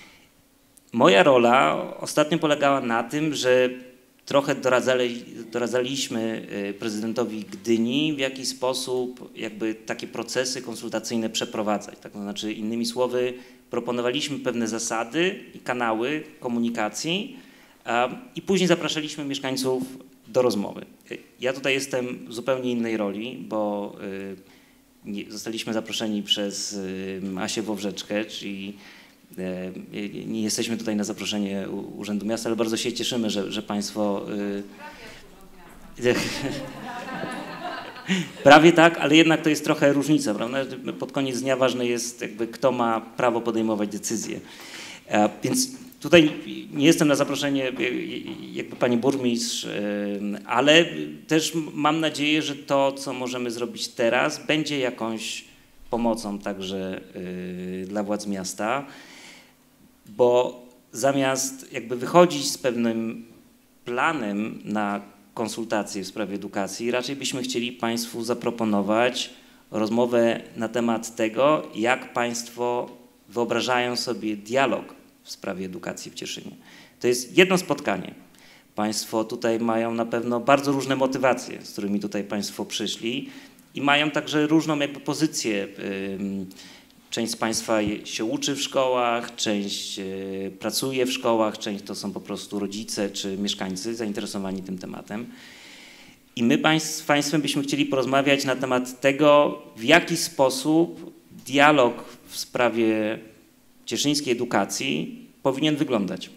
Moja rola ostatnio polegała na tym, że trochę doradzaliśmy prezydentowi Gdyni, w jaki sposób jakby takie procesy konsultacyjne przeprowadzać. Tak, to znaczy, innymi słowy, proponowaliśmy pewne zasady i kanały komunikacji i później zapraszaliśmy mieszkańców do rozmowy. Ja tutaj jestem w zupełnie innej roli, bo zostaliśmy zaproszeni przez Asię Wawrzeczkę, czyli nie jesteśmy tutaj na zaproszenie Urzędu Miasta, ale bardzo się cieszymy, że Państwo... Prawie tak, ale jednak to jest trochę różnica, prawda? Pod koniec dnia ważne jest jakby kto ma prawo podejmować decyzje. Więc tutaj nie jestem na zaproszenie jakby pani burmistrz, ale też mam nadzieję, że to, co możemy zrobić teraz, będzie jakąś pomocą także dla władz miasta, bo zamiast jakby wychodzić z pewnym planem na konsultacje w sprawie edukacji, raczej byśmy chcieli Państwu zaproponować rozmowę na temat tego, jak Państwo wyobrażają sobie dialog w sprawie edukacji w Cieszynie. To jest jedno spotkanie. Państwo tutaj mają na pewno bardzo różne motywacje, z którymi tutaj Państwo przyszli i mają także różną jakby pozycję. Część z Państwa się uczy w szkołach, część pracuje w szkołach, część to są po prostu rodzice czy mieszkańcy zainteresowani tym tematem. I my z Państwem byśmy chcieli porozmawiać na temat tego, w jaki sposób dialog w sprawie cieszyńskiej edukacji powinien wyglądać.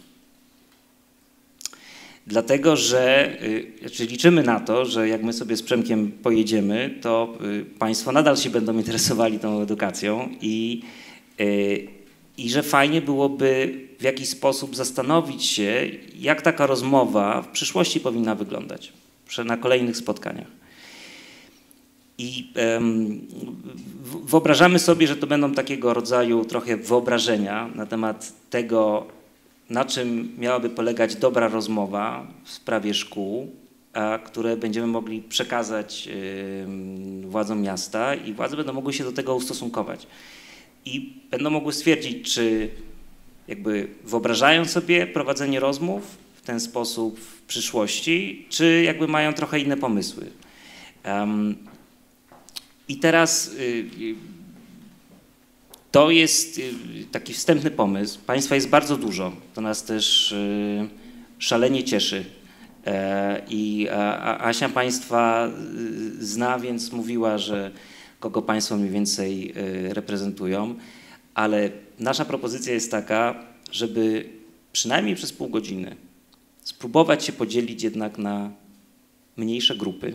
Dlatego, że liczymy na to, że jak my sobie z Przemkiem pojedziemy, to Państwo nadal się będą interesowali tą edukacją i że fajnie byłoby w jakiś sposób zastanowić się, jak taka rozmowa w przyszłości powinna wyglądać na kolejnych spotkaniach. I wyobrażamy sobie, że to będą takiego rodzaju trochę wyobrażenia na temat tego, na czym miałaby polegać dobra rozmowa w sprawie szkół, które będziemy mogli przekazać władzom miasta i władze będą mogły się do tego ustosunkować. I będą mogły stwierdzić, czy jakby wyobrażają sobie prowadzenie rozmów w ten sposób w przyszłości, czy jakby mają trochę inne pomysły. I teraz to jest taki wstępny pomysł. Państwa jest bardzo dużo. To nas też szalenie cieszy. I Asia Państwa zna, więc mówiła, że kogo Państwo mniej więcej reprezentują. Ale nasza propozycja jest taka, żeby przynajmniej przez pół godziny spróbować się podzielić jednak na mniejsze grupy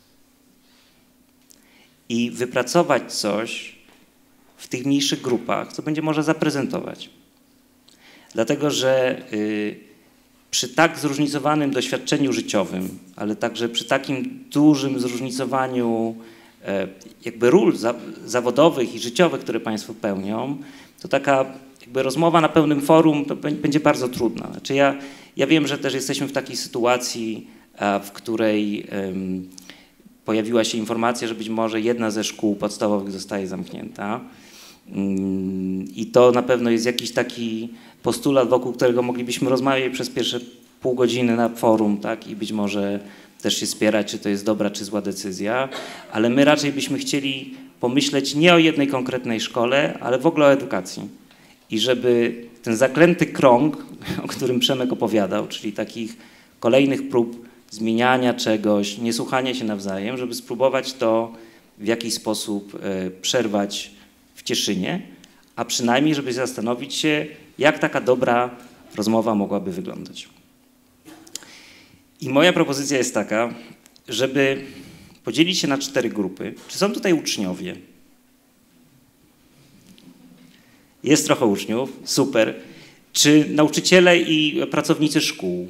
i wypracować coś w tych mniejszych grupach, co będzie może zaprezentować. Dlatego, że przy tak zróżnicowanym doświadczeniu życiowym, ale także przy takim dużym zróżnicowaniu jakby ról zawodowych i życiowych, które Państwo pełnią, to taka jakby rozmowa na pełnym forum to będzie bardzo trudna. Znaczy ja wiem, że też jesteśmy w takiej sytuacji, w której pojawiła się informacja, że być może jedna ze szkół podstawowych zostaje zamknięta. I to na pewno jest jakiś taki postulat, wokół którego moglibyśmy rozmawiać przez pierwsze pół godziny na forum, tak? I być może też się spierać, czy to jest dobra, czy zła decyzja, ale my raczej byśmy chcieli pomyśleć nie o jednej konkretnej szkole, ale w ogóle o edukacji. I żeby ten zaklęty krąg, o którym Przemek opowiadał, czyli takich kolejnych prób zmieniania czegoś, niesłuchania się nawzajem, żeby spróbować to w jakiś sposób przerwać w Cieszynie, a przynajmniej żeby zastanowić się, jak taka dobra rozmowa mogłaby wyglądać. I moja propozycja jest taka, żeby podzielić się na 4 grupy. Czy są tutaj uczniowie? Jest trochę uczniów, super. Czy nauczyciele i pracownicy szkół?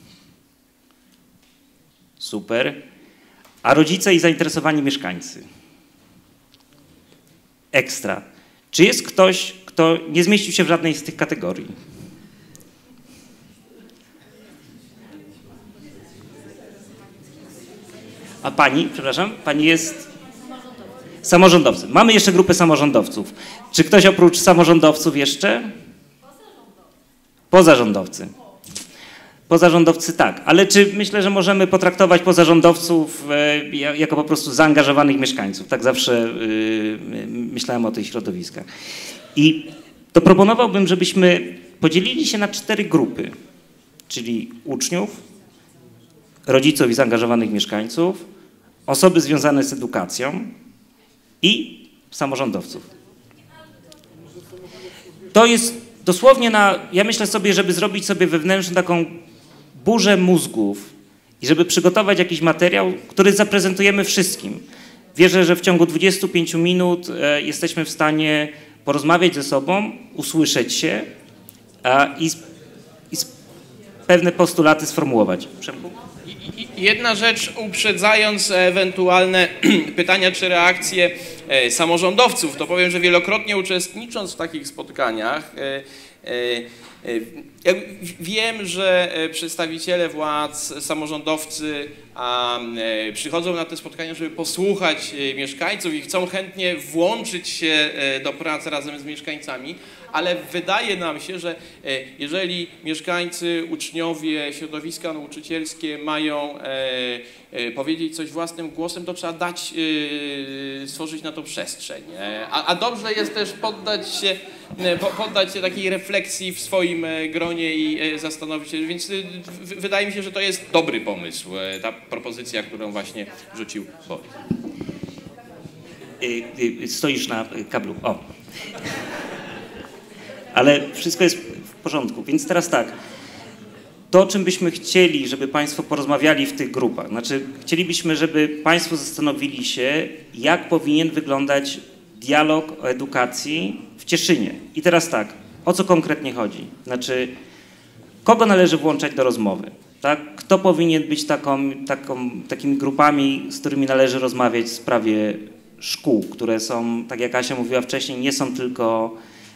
Super. A rodzice i zainteresowani mieszkańcy? Ekstra. Czy jest ktoś, kto nie zmieścił się w żadnej z tych kategorii? A pani, przepraszam, pani jest... Samorządowcy. Mamy jeszcze grupę samorządowców. Czy ktoś oprócz samorządowców jeszcze? Pozarządowcy. Pozarządowcy tak, ale czy myślę, że możemy potraktować pozarządowców jako po prostu zaangażowanych mieszkańców? Tak zawsze myślałem o tych środowiskach. I to proponowałbym, żebyśmy podzielili się na 4 grupy, czyli uczniów, rodziców i zaangażowanych mieszkańców, osoby związane z edukacją i samorządowców. To jest dosłownie ja myślę sobie, żeby zrobić sobie wewnętrzną taką burzę mózgów i żeby przygotować jakiś materiał, który zaprezentujemy wszystkim. Wierzę, że w ciągu 25 minut jesteśmy w stanie porozmawiać ze sobą, usłyszeć się i pewne postulaty sformułować. Przemku? Jedna rzecz, uprzedzając ewentualne pytania czy reakcje samorządowców, to powiem, że wielokrotnie uczestnicząc w takich spotkaniach Ja wiem, że przedstawiciele władz, samorządowcy przychodzą na te spotkania, żeby posłuchać mieszkańców i chcą chętnie włączyć się do pracy razem z mieszkańcami, ale wydaje nam się, że jeżeli mieszkańcy, uczniowie, środowiska nauczycielskie mają powiedzieć coś własnym głosem, to trzeba dać, stworzyć na to przestrzeń. A dobrze jest też poddać się takiej refleksji w swoim gronie i zastanowić się, więc wydaje mi się, że to jest dobry pomysł, ta propozycja, którą właśnie rzucił Borys. Stoisz na kablu. O. Ale wszystko jest w porządku, więc teraz tak. To, o czym byśmy chcieli, żeby Państwo porozmawiali w tych grupach, znaczy chcielibyśmy, żeby Państwo zastanowili się, jak powinien wyglądać dialog o edukacji w Cieszynie. I teraz tak, o co konkretnie chodzi? Znaczy, kogo należy włączać do rozmowy? Tak? Kto powinien być takimi grupami, z którymi należy rozmawiać w sprawie szkół, które są, tak jak Asia mówiła wcześniej, nie są tylko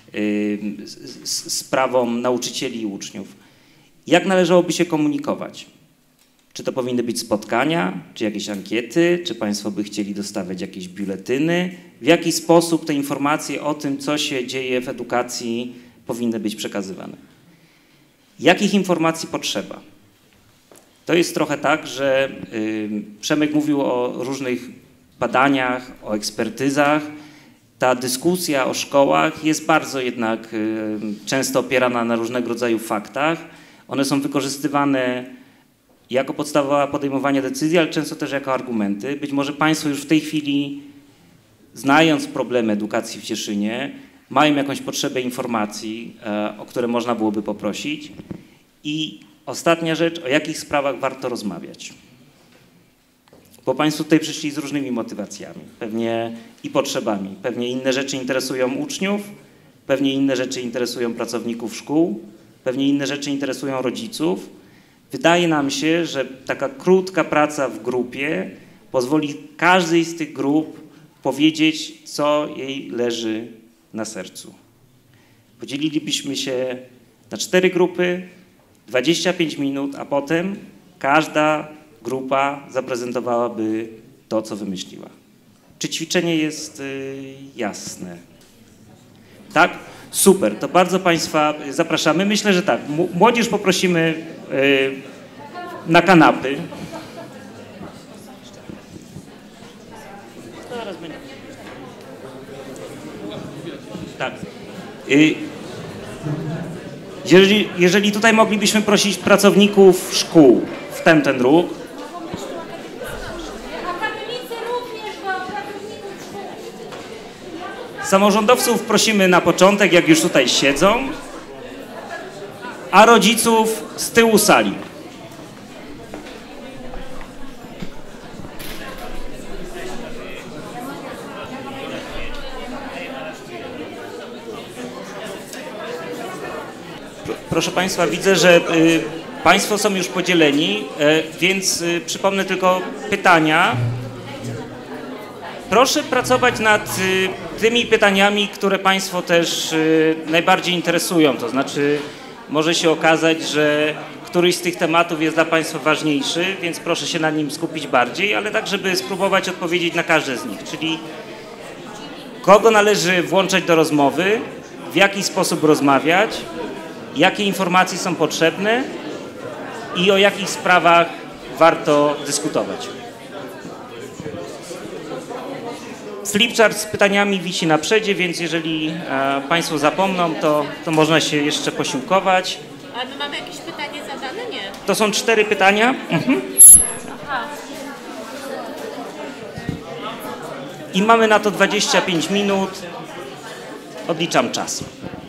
sprawą nauczycieli i uczniów. Jak należałoby się komunikować? Czy to powinny być spotkania, czy jakieś ankiety, czy Państwo by chcieli dostawać jakieś biuletyny? W jaki sposób te informacje o tym, co się dzieje w edukacji, powinny być przekazywane? Jakich informacji potrzeba? To jest trochę tak, że Przemek mówił o różnych badaniach, o ekspertyzach. Ta dyskusja o szkołach jest bardzo jednak często opierana na różnego rodzaju faktach. One są wykorzystywane jako podstawa podejmowania decyzji, ale często też jako argumenty. Być może Państwo już w tej chwili, znając problemy edukacji w Cieszynie, mają jakąś potrzebę informacji, o które można byłoby poprosić. I ostatnia rzecz, o jakich sprawach warto rozmawiać. Bo Państwo tutaj przyszli z różnymi motywacjami, pewnie i potrzebami. Pewnie inne rzeczy interesują uczniów, pewnie inne rzeczy interesują pracowników szkół, pewnie inne rzeczy interesują rodziców. Wydaje nam się, że taka krótka praca w grupie pozwoli każdej z tych grup powiedzieć, co jej leży na sercu. Podzielilibyśmy się na 4 grupy, 25 minut, a potem każda grupa zaprezentowałaby to, co wymyśliła. Czy ćwiczenie jest jasne? Tak? Super, to bardzo Państwa zapraszamy. Myślę, że tak, młodzież poprosimy na kanapy. Zaraz będzie. Tak. Jeżeli tutaj moglibyśmy prosić pracowników szkół w ten ruch. Samorządowców prosimy na początek, jak już tutaj siedzą, a rodziców z tyłu sali. Proszę Państwa, widzę, że Państwo są już podzieleni, więc przypomnę tylko pytania. Proszę pracować nad tymi pytaniami, które Państwo też najbardziej interesują. To znaczy może się okazać, że któryś z tych tematów jest dla Państwa ważniejszy, więc proszę się na nim skupić bardziej, ale tak, żeby spróbować odpowiedzieć na każde z nich. Czyli kogo należy włączać do rozmowy, w jaki sposób rozmawiać, jakie informacje są potrzebne i o jakich sprawach warto dyskutować. Flipchart z pytaniami wisi na przedzie, więc jeżeli Państwo zapomną, to można się jeszcze posiłkować. Ale my mamy jakieś pytanie zadane? Nie. To są 4 pytania. Aha. I mamy na to 25 minut. Odliczam czas.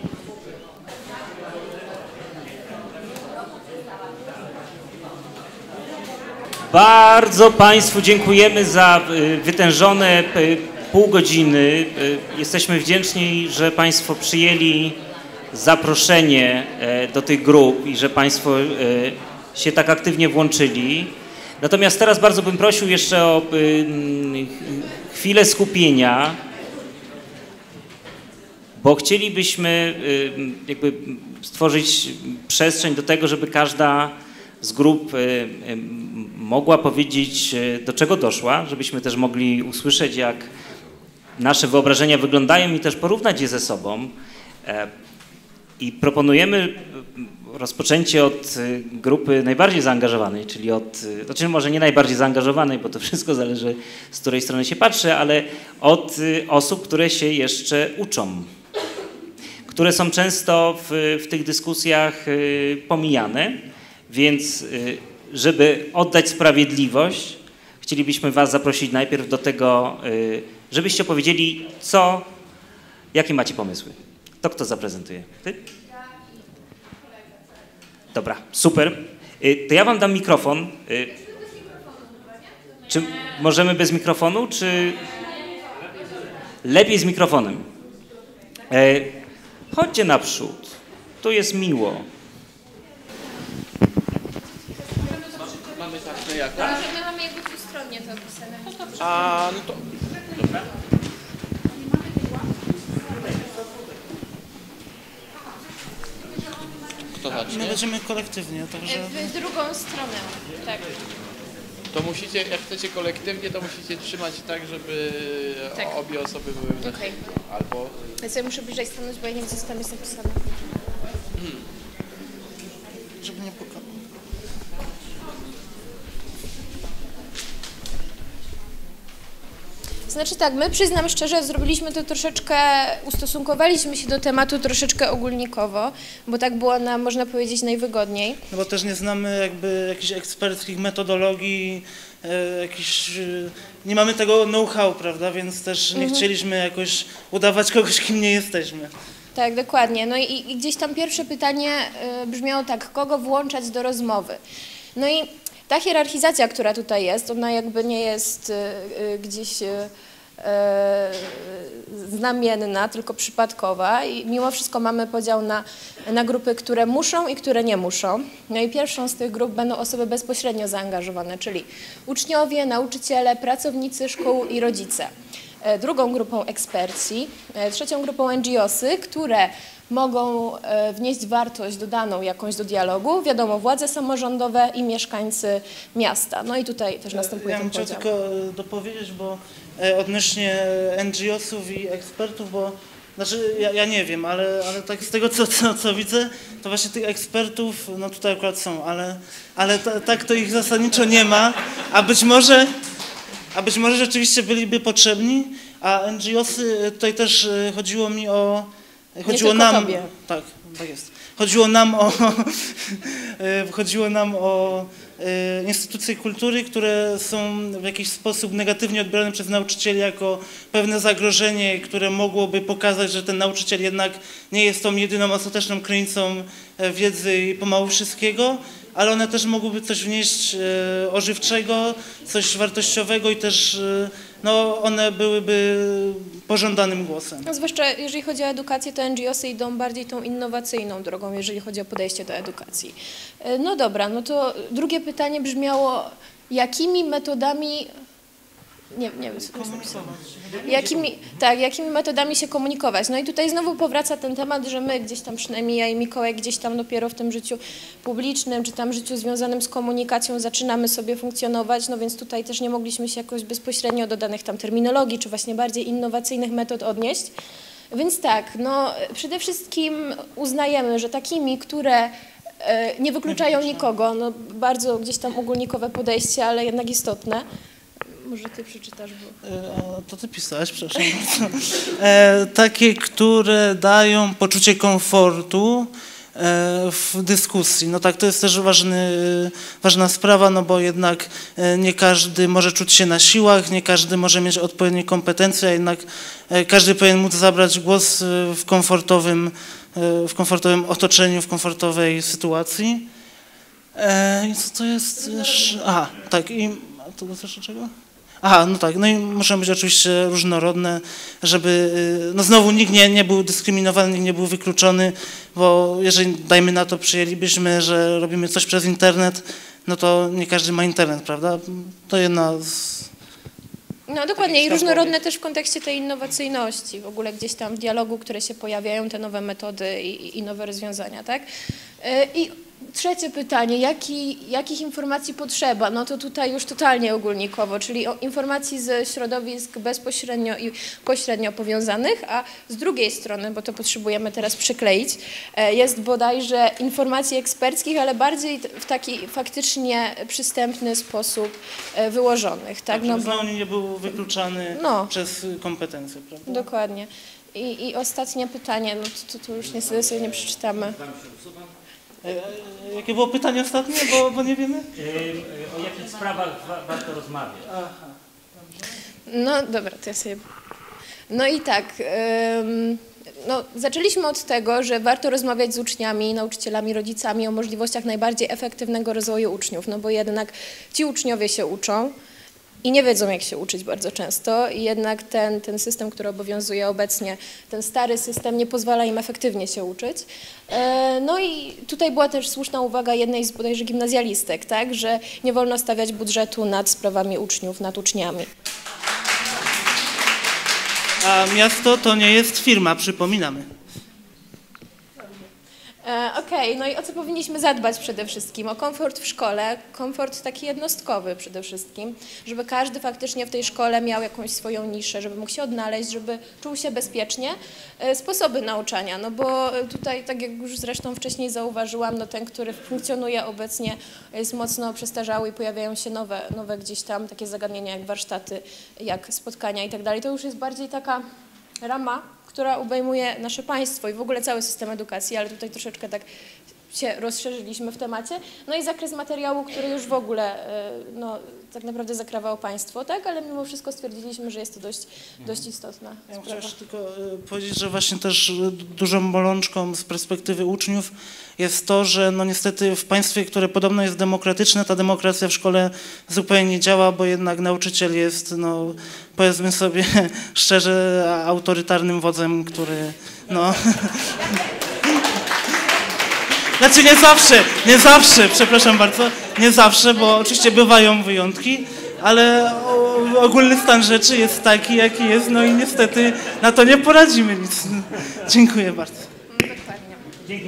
Bardzo Państwu dziękujemy za wytężone pół godziny. Jesteśmy wdzięczni, że Państwo przyjęli zaproszenie do tych grup i że Państwo się tak aktywnie włączyli. Natomiast teraz bardzo bym prosił jeszcze o chwilę skupienia, bo chcielibyśmy jakby stworzyć przestrzeń do tego, żeby każda z grup mogła powiedzieć, do czego doszła, żebyśmy też mogli usłyszeć, jak nasze wyobrażenia wyglądają i też porównać je ze sobą. I proponujemy rozpoczęcie od grupy najbardziej zaangażowanej, czyli znaczy może nie najbardziej zaangażowanej, bo to wszystko zależy, z której strony się patrzy, ale od osób, które się jeszcze uczą, które są często w tych dyskusjach pomijane, więc żeby oddać sprawiedliwość, chcielibyśmy Was zaprosić najpierw do tego, żebyście opowiedzieli, jakie macie pomysły. To kto zaprezentuje? Ty? Dobra, super. To ja Wam dam mikrofon. Czy możemy bez mikrofonu, czy lepiej z mikrofonem? Chodźcie naprzód. Tu jest miło. Mamy tak, jak? My mamy jakby dwustronnie to opisane. A, no to... Dobra. Kto zacznie? My będziemy kolektywnie, także... W drugą stronę, tak. To musicie, jak chcecie kolektywnie, to musicie trzymać tak, żeby Tak. obie osoby były w Okej. Albo... Więc ja muszę bliżej stanąć, bo ja nie wiem, co tam jest napisane. żeby nie pokazać. Znaczy tak, my przyznam szczerze, zrobiliśmy to troszeczkę, ustosunkowaliśmy się do tematu troszeczkę ogólnikowo, bo tak było nam, można powiedzieć, najwygodniej. No bo też nie znamy jakby jakichś eksperckich metodologii, nie mamy tego know-how, prawda, więc też nie chcieliśmy jakoś udawać kogoś, kim nie jesteśmy. Tak, dokładnie. No i gdzieś tam pierwsze pytanie brzmiało tak, kogo włączać do rozmowy? No i ta hierarchizacja, która tutaj jest, ona jakby nie jest gdzieś znamienna, tylko przypadkowa i mimo wszystko mamy podział na grupy, które muszą i które nie muszą. No i pierwszą z tych grup będą osoby bezpośrednio zaangażowane, czyli uczniowie, nauczyciele, pracownicy szkół i rodzice. Drugą grupą eksperci, trzecią grupą NGOsy, które mogą wnieść wartość dodaną jakąś do dialogu, wiadomo, władze samorządowe i mieszkańcy miasta. No i tutaj też następuje Ja ten bym chciał podział. tylko dopowiedzieć, bo odnośnie NGOsów i ekspertów, bo znaczy ja nie wiem, ale tak z tego co widzę, to właśnie tych ekspertów, no tutaj akurat są, ale tak to ich zasadniczo nie ma, a być może rzeczywiście byliby potrzebni, a NGOsy tutaj też chodziło mi o... Chodziło tylko nam, tobie. tak jest. Chodziło nam o instytucje kultury, które są w jakiś sposób negatywnie odbierane przez nauczycieli jako pewne zagrożenie, które mogłoby pokazać, że ten nauczyciel jednak nie jest tą jedyną ostateczną krańcą wiedzy i pomału wszystkiego, ale one też mogłyby coś wnieść ożywczego, coś wartościowego i też no, one byłyby pożądanym głosem. No, zwłaszcza jeżeli chodzi o edukację, to NGOsy idą bardziej tą innowacyjną drogą, jeżeli chodzi o podejście do edukacji. No dobra, no to drugie pytanie brzmiało, jakimi metodami... Nie wiem, co to jest napisane. Jakimi metodami się komunikować? No i tutaj znowu powraca ten temat, że my gdzieś tam, przynajmniej ja i Mikołaj, gdzieś tam dopiero w tym życiu publicznym, czy tam życiu związanym z komunikacją zaczynamy sobie funkcjonować, no więc tutaj też nie mogliśmy się jakoś bezpośrednio do danych tam terminologii, czy właśnie bardziej innowacyjnych metod odnieść. Więc tak, no przede wszystkim uznajemy, że takimi, które nie wykluczają nikogo, no bardzo gdzieś tam ogólnikowe podejście, ale jednak istotne. Może ty przeczytasz, bo... To ty pisałeś, przepraszam bardzo. Takie, które dają poczucie komfortu w dyskusji. No tak, to jest też ważna sprawa, no bo jednak nie każdy może czuć się na siłach, nie każdy może mieć odpowiednie kompetencje, a jednak każdy powinien móc zabrać głos w komfortowym otoczeniu, w komfortowej sytuacji. I co to jest jeszcze? Aha, tak, i to dotyczy czego? Aha, no tak, no i muszą być oczywiście różnorodne, żeby no znowu nikt nie był dyskryminowany, nikt nie był wykluczony, bo jeżeli, dajmy na to, przyjęlibyśmy, że robimy coś przez internet, no to nie każdy ma internet, prawda? To jedna z No dokładnie i różnorodne też w kontekście tej innowacyjności, w ogóle gdzieś tam w dialogu, które się pojawiają, te nowe metody i nowe rozwiązania, tak? I trzecie pytanie, jakich informacji potrzeba? No to tutaj już totalnie ogólnikowo, czyli informacji ze środowisk bezpośrednio i pośrednio powiązanych, a z drugiej strony, bo to potrzebujemy teraz przykleić, jest bodajże informacji eksperckich, ale bardziej w taki faktycznie przystępny sposób wyłożonych. Tak? No, bo nie był wykluczany przez kompetencje, prawda? Dokładnie. I ostatnie pytanie, no to już niestety sobie nie przeczytamy. Jakie było pytanie ostatnie, bo nie wiemy? O jakich sprawach warto rozmawiać? Aha. No dobra, to ja sobie... No i tak, no, zaczęliśmy od tego, że warto rozmawiać z uczniami, nauczycielami, rodzicami o możliwościach najbardziej efektywnego rozwoju uczniów, no bo jednak ci uczniowie się uczą i nie wiedzą, jak się uczyć bardzo często i jednak ten system, który obowiązuje obecnie, ten stary system nie pozwala im efektywnie się uczyć. No i tutaj była też słuszna uwaga jednej z bodajże gimnazjalistek, tak, że nie wolno stawiać budżetu nad sprawami uczniów, nad uczniami. A miasto to nie jest firma, przypominamy. Okej, no i o co powinniśmy zadbać przede wszystkim? O komfort w szkole, komfort taki jednostkowy przede wszystkim, żeby każdy faktycznie w tej szkole miał jakąś swoją niszę, żeby mógł się odnaleźć, żeby czuł się bezpiecznie. Sposoby nauczania, no bo tutaj, tak jak już zresztą wcześniej zauważyłam, no ten, który funkcjonuje obecnie, jest mocno przestarzały i pojawiają się nowe gdzieś tam takie zagadnienia jak warsztaty, jak spotkania i tak dalej. To już jest bardziej taka rama, która obejmuje nasze państwo i w ogóle cały system edukacji, ale tutaj troszeczkę tak się rozszerzyliśmy w temacie. No i zakres materiału, który już w ogóle no, tak naprawdę zakrawało państwo, tak? Ale mimo wszystko stwierdziliśmy, że jest to dość istotna sprawa. Ja chciałem tylko powiedzieć, że właśnie też dużą bolączką z perspektywy uczniów jest to, że no niestety w państwie, które podobno jest demokratyczne, ta demokracja w szkole zupełnie nie działa, bo jednak nauczyciel jest, no powiedzmy sobie szczerze, autorytarnym wodzem, który no... Znaczy nie zawsze, przepraszam bardzo, nie zawsze, bo oczywiście bywają wyjątki, ale ogólny stan rzeczy jest taki, jaki jest, no i niestety na to nie poradzimy nic. Dziękuję bardzo. Dokładnie. Dzięki.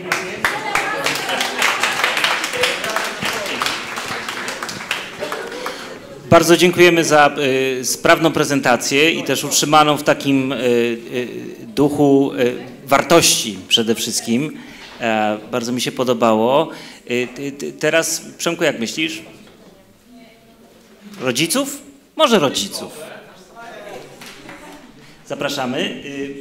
Bardzo dziękujemy za sprawną prezentację i też utrzymaną w takim duchu wartości przede wszystkim. Bardzo mi się podobało. Teraz, Przemku, jak myślisz? Rodziców? Może rodziców. Zapraszamy.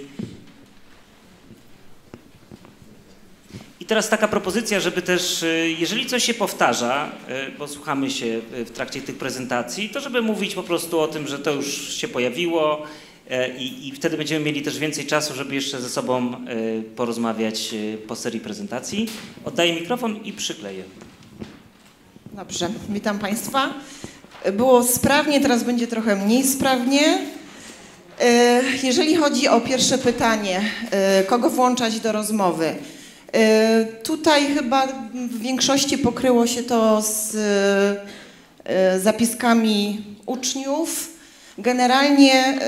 I teraz taka propozycja, żeby też, jeżeli coś się powtarza, bo słuchamy się w trakcie tych prezentacji, to żeby mówić po prostu o tym, że to już się pojawiło i wtedy będziemy mieli też więcej czasu, żeby jeszcze ze sobą porozmawiać po serii prezentacji. Oddaję mikrofon i przykleję. Dobrze, witam Państwa. Było sprawnie, teraz będzie trochę mniej sprawnie. Jeżeli chodzi o pierwsze pytanie, kogo włączać do rozmowy? Tutaj chyba w większości pokryło się to z zapiskami uczniów. Generalnie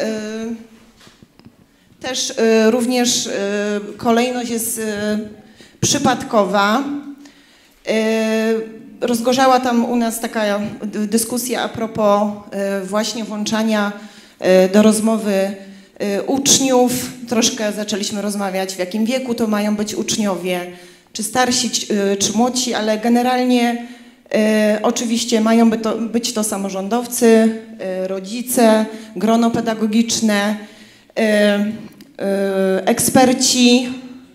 też również kolejność jest przypadkowa. Rozgorzała tam u nas taka dyskusja a propos właśnie włączania do rozmowy uczniów. Troszkę zaczęliśmy rozmawiać, w jakim wieku to mają być uczniowie, czy starsi, czy młodsi, ale generalnie oczywiście mają być to samorządowcy, rodzice, grono pedagogiczne, eksperci.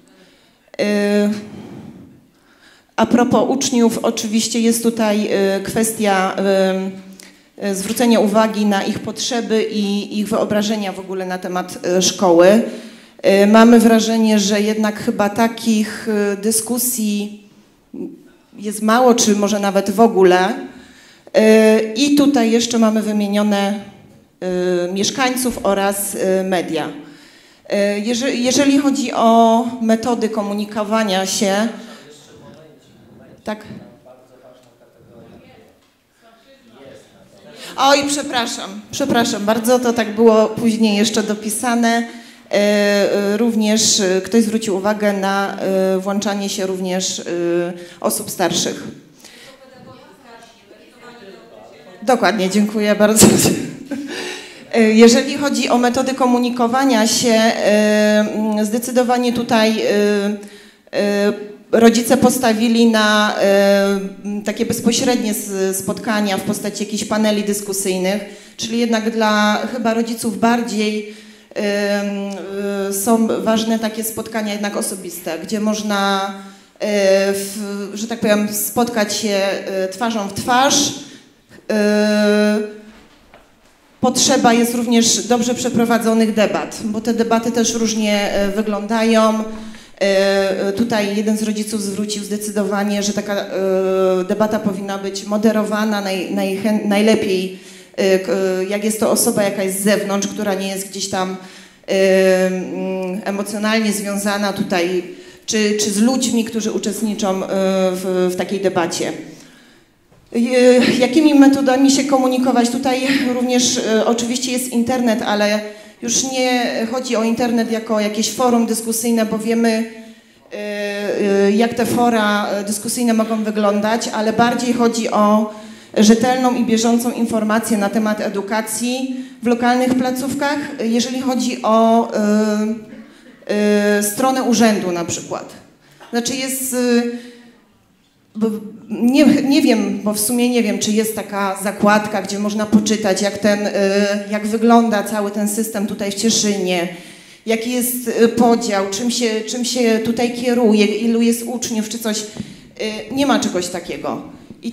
A propos uczniów, oczywiście jest tutaj kwestia zwrócenia uwagi na ich potrzeby i ich wyobrażenia w ogóle na temat szkoły. Mamy wrażenie, że jednak chyba takich dyskusji jest mało, czy może nawet w ogóle. I tutaj jeszcze mamy wymienione mieszkańców oraz media. Jeżeli chodzi o metody komunikowania się, tak? Oj, przepraszam bardzo, to tak było później jeszcze dopisane. Również ktoś zwrócił uwagę na włączanie się również osób starszych. Dokładnie, dziękuję bardzo. Jeżeli chodzi o metody komunikowania się, zdecydowanie tutaj rodzice postawili na takie bezpośrednie spotkania w postaci jakichś paneli dyskusyjnych, czyli jednak dla chyba rodziców bardziej są ważne takie spotkania jednak osobiste, gdzie można, że tak powiem, spotkać się twarzą w twarz. Potrzeba jest również dobrze przeprowadzonych debat, bo te debaty też różnie wyglądają. Tutaj jeden z rodziców zwrócił zdecydowanie, że taka debata powinna być moderowana najlepiej, jak jest to osoba jakaś z zewnątrz, która nie jest gdzieś tam emocjonalnie związana tutaj, czy z ludźmi, którzy uczestniczą w takiej debacie. Jakimi metodami się komunikować? Tutaj również oczywiście jest internet, ale już nie chodzi o internet jako jakieś forum dyskusyjne, bo wiemy, jak te fora dyskusyjne mogą wyglądać, ale bardziej chodzi o rzetelną i bieżącą informację na temat edukacji w lokalnych placówkach, jeżeli chodzi o stronę urzędu na przykład. Znaczy jest... Nie wiem, bo w sumie nie wiem, czy jest taka zakładka, gdzie można poczytać, jak wygląda cały ten system tutaj w Cieszynie, jaki jest podział, czym się tutaj kieruje, ilu jest uczniów, czy coś. Nie ma czegoś takiego. I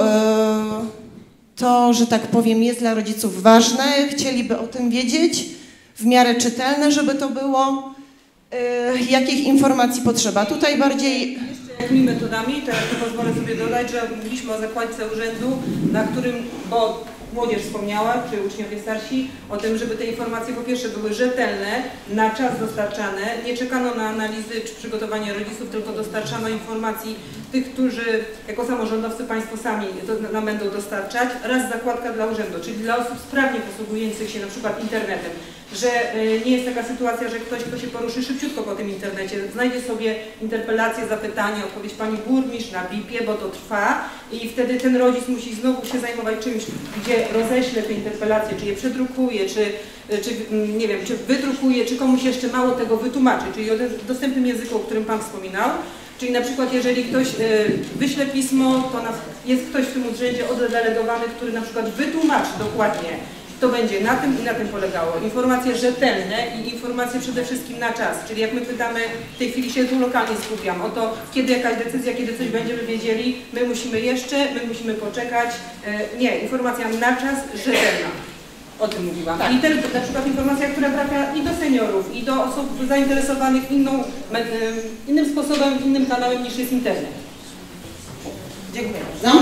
to, że tak powiem, jest dla rodziców ważne, chcieliby o tym wiedzieć, w miarę czytelne, żeby to było, jakich informacji potrzeba. Tutaj bardziej... Jakimi metodami, teraz to pozwolę sobie dodać, że mówiliśmy o zakładce urzędu, na którym, bo młodzież wspomniała, czy uczniowie starsi, o tym, żeby te informacje po pierwsze były rzetelne, na czas dostarczane, nie czekano na analizy czy przygotowanie rodziców, tylko dostarczano informacji tych, którzy jako samorządowcy państwo sami nam będą dostarczać, raz zakładka dla urzędu, czyli dla osób sprawnie posługujących się na przykład internetem, że nie jest taka sytuacja, że ktoś, kto się poruszy szybciutko po tym internecie, znajdzie sobie interpelację, zapytanie, odpowiedź pani burmistrz na BIP-ie, bo to trwa i wtedy ten rodzic musi znowu się zajmować czymś, gdzie roześle te interpelacje, czy je przedrukuje, czy nie wiem, czy wydrukuje, czy komuś jeszcze mało tego wytłumaczy, czyli o dostępnym języku, o którym pan wspominał. Czyli na przykład jeżeli ktoś wyśle pismo, to jest ktoś w tym urzędzie oddelegowany, który na przykład wytłumaczy dokładnie, to będzie na tym i na tym polegało. Informacje rzetelne i informacje przede wszystkim na czas. Czyli jak my pytamy, w tej chwili się tu lokalnie skupiam, o to, kiedy jakaś decyzja, kiedy coś będziemy wiedzieli, my musimy poczekać. Nie, informacja na czas, rzetelna. O tym mówiłam. Tak. I też na przykład informacja, która trafia i do seniorów, i do osób zainteresowanych innym sposobem, innym kanałem niż jest internet. Dziękuję bardzo.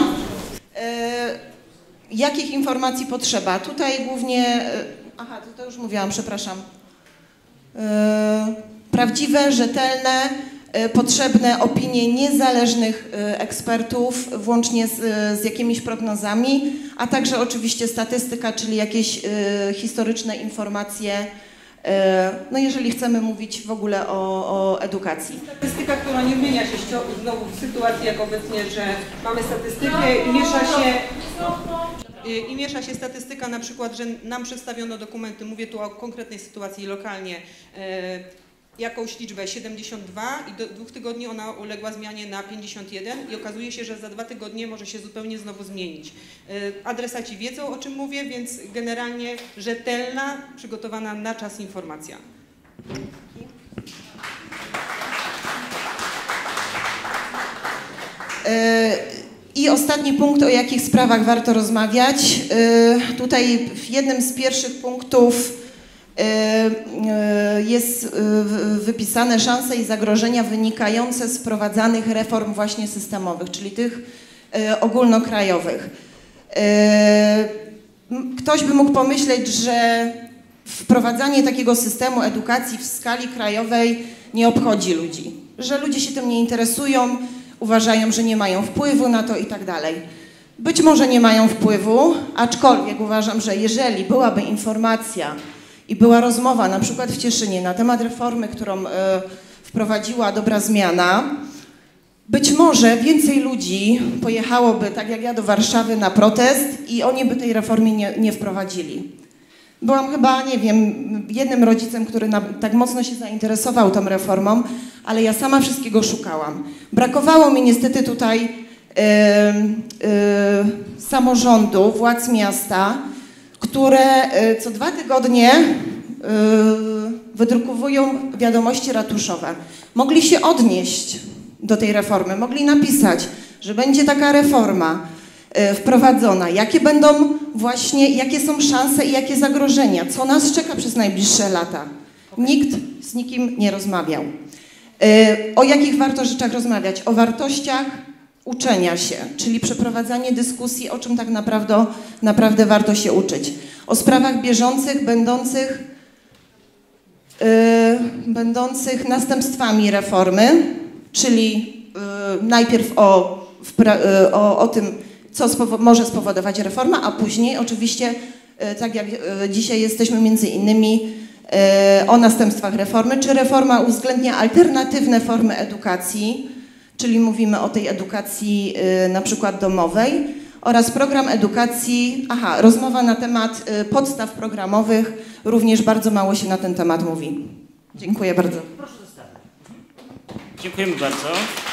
Jakich informacji potrzeba? Tutaj głównie... Aha, to już mówiłam, przepraszam. Prawdziwe, rzetelne, potrzebne opinie niezależnych ekspertów, włącznie z jakimiś prognozami, a także oczywiście statystyka, czyli jakieś historyczne informacje, no jeżeli chcemy mówić w ogóle o edukacji. Statystyka, która nie zmienia się znowu w sytuacji jak obecnie, że mamy statystykę i miesza się statystyka, na przykład, że nam przedstawiono dokumenty, mówię tu o konkretnej sytuacji lokalnie, jakąś liczbę 72 i do 2 tygodni ona uległa zmianie na 51 i okazuje się, że za 2 tygodnie może się zupełnie znowu zmienić. Adresaci wiedzą, o czym mówię, więc generalnie rzetelna, przygotowana na czas informacja. I ostatni punkt, o jakich sprawach warto rozmawiać. Tutaj w jednym z pierwszych punktów jest wypisane szanse i zagrożenia wynikające z wprowadzanych reform właśnie systemowych, czyli tych ogólnokrajowych. Ktoś by mógł pomyśleć, że wprowadzanie takiego systemu edukacji w skali krajowej nie obchodzi ludzi, że ludzie się tym nie interesują, uważają, że nie mają wpływu na to i tak dalej. być może nie mają wpływu, aczkolwiek uważam, że jeżeli byłaby informacja i była rozmowa na przykład w Cieszynie na temat reformy, którą wprowadziła Dobra Zmiana, być może więcej ludzi pojechałoby, tak jak ja, do Warszawy na protest i oni by tej reformy nie wprowadzili. Byłam chyba, nie wiem, jednym rodzicem, który tak mocno się zainteresował tą reformą, ale ja sama wszystkiego szukałam. Brakowało mi niestety tutaj samorządu, władz miasta, które co 2 tygodnie wydrukowują wiadomości ratuszowe. Mogli się odnieść do tej reformy, mogli napisać, że będzie taka reforma wprowadzona, jakie są szanse i jakie zagrożenia, co nas czeka przez najbliższe lata. Nikt z nikim nie rozmawiał. O jakich warto rzeczach rozmawiać? O wartościach uczenia się, czyli przeprowadzanie dyskusji, o czym tak naprawdę warto się uczyć. O sprawach bieżących, będących następstwami reformy, czyli najpierw o tym, co może spowodować reforma, a później oczywiście, tak jak dzisiaj jesteśmy między innymi, o następstwach reformy, czy reforma uwzględnia alternatywne formy edukacji, czyli mówimy o tej edukacji na przykład domowej, oraz program edukacji, rozmowa na temat podstaw programowych, również bardzo mało się na ten temat mówi. Dziękuję bardzo. Proszę zostawić. Dziękujemy bardzo.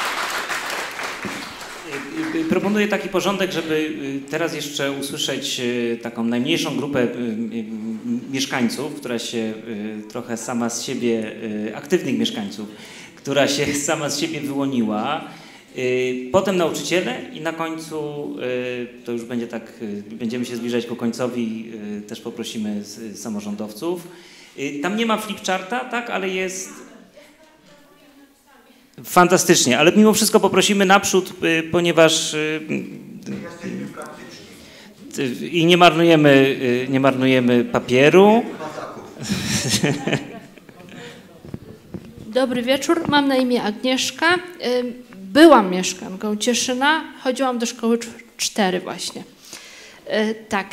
Proponuję taki porządek, żeby teraz jeszcze usłyszeć taką najmniejszą grupę mieszkańców, która się trochę sama z siebie, aktywnych mieszkańców, która się sama z siebie wyłoniła. Potem nauczyciele i na końcu, to już będzie tak, będziemy się zbliżać ku końcowi, też poprosimy samorządowców. Tam nie ma flipcharta, tak, ale jest... Fantastycznie, ale mimo wszystko poprosimy naprzód, ponieważ i nie marnujemy papieru. Dobry wieczór, mam na imię Agnieszka. Byłam mieszkanką Cieszyna, chodziłam do szkoły 4 właśnie. Tak.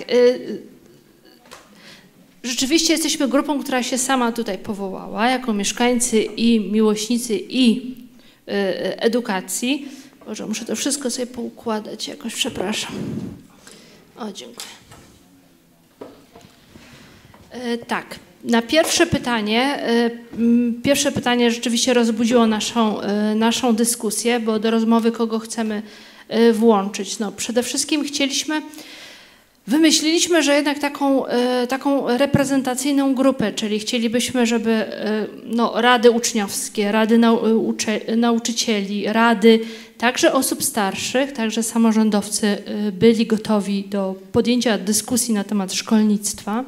Rzeczywiście jesteśmy grupą, która się sama tutaj powołała, jako mieszkańcy i miłośnicy i edukacji. Boże, muszę to wszystko sobie poukładać jakoś, przepraszam. O, dziękuję. Tak, na pierwsze pytanie rzeczywiście rozbudziło naszą dyskusję, bo do rozmowy kogo chcemy włączyć. No, przede wszystkim wymyśliliśmy, że jednak taką reprezentacyjną grupę, czyli chcielibyśmy, żeby rady uczniowskie, rady nauczycieli, rady także osób starszych, także samorządowcy byli gotowi do podjęcia dyskusji na temat szkolnictwa.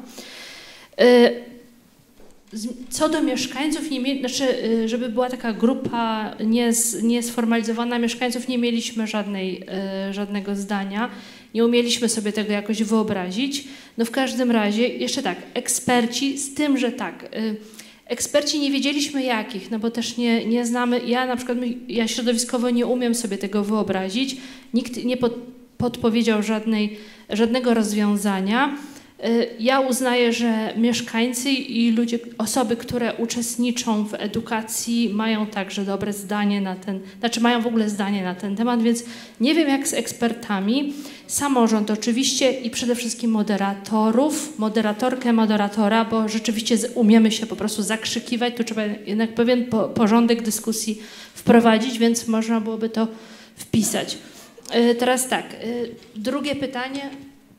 Co do mieszkańców, żeby była taka grupa niesformalizowana mieszkańców, nie mieliśmy żadnego zdania. Nie umieliśmy sobie tego jakoś wyobrazić. No w każdym razie, jeszcze tak, eksperci, z tym, że tak, eksperci nie wiedzieliśmy jakich, no bo też nie znamy, ja środowiskowo nie umiem sobie tego wyobrazić. Nikt nie podpowiedział żadnego rozwiązania. Ja uznaję, że mieszkańcy i osoby, które uczestniczą w edukacji, mają także dobre zdanie mają w ogóle zdanie na ten temat, więc nie wiem jak z ekspertami. Samorząd oczywiście i przede wszystkim moderatorkę, moderatora, bo rzeczywiście umiemy się po prostu zakrzykiwać, tu trzeba jednak pewien porządek dyskusji wprowadzić, więc można byłoby to wpisać. Teraz tak, drugie pytanie.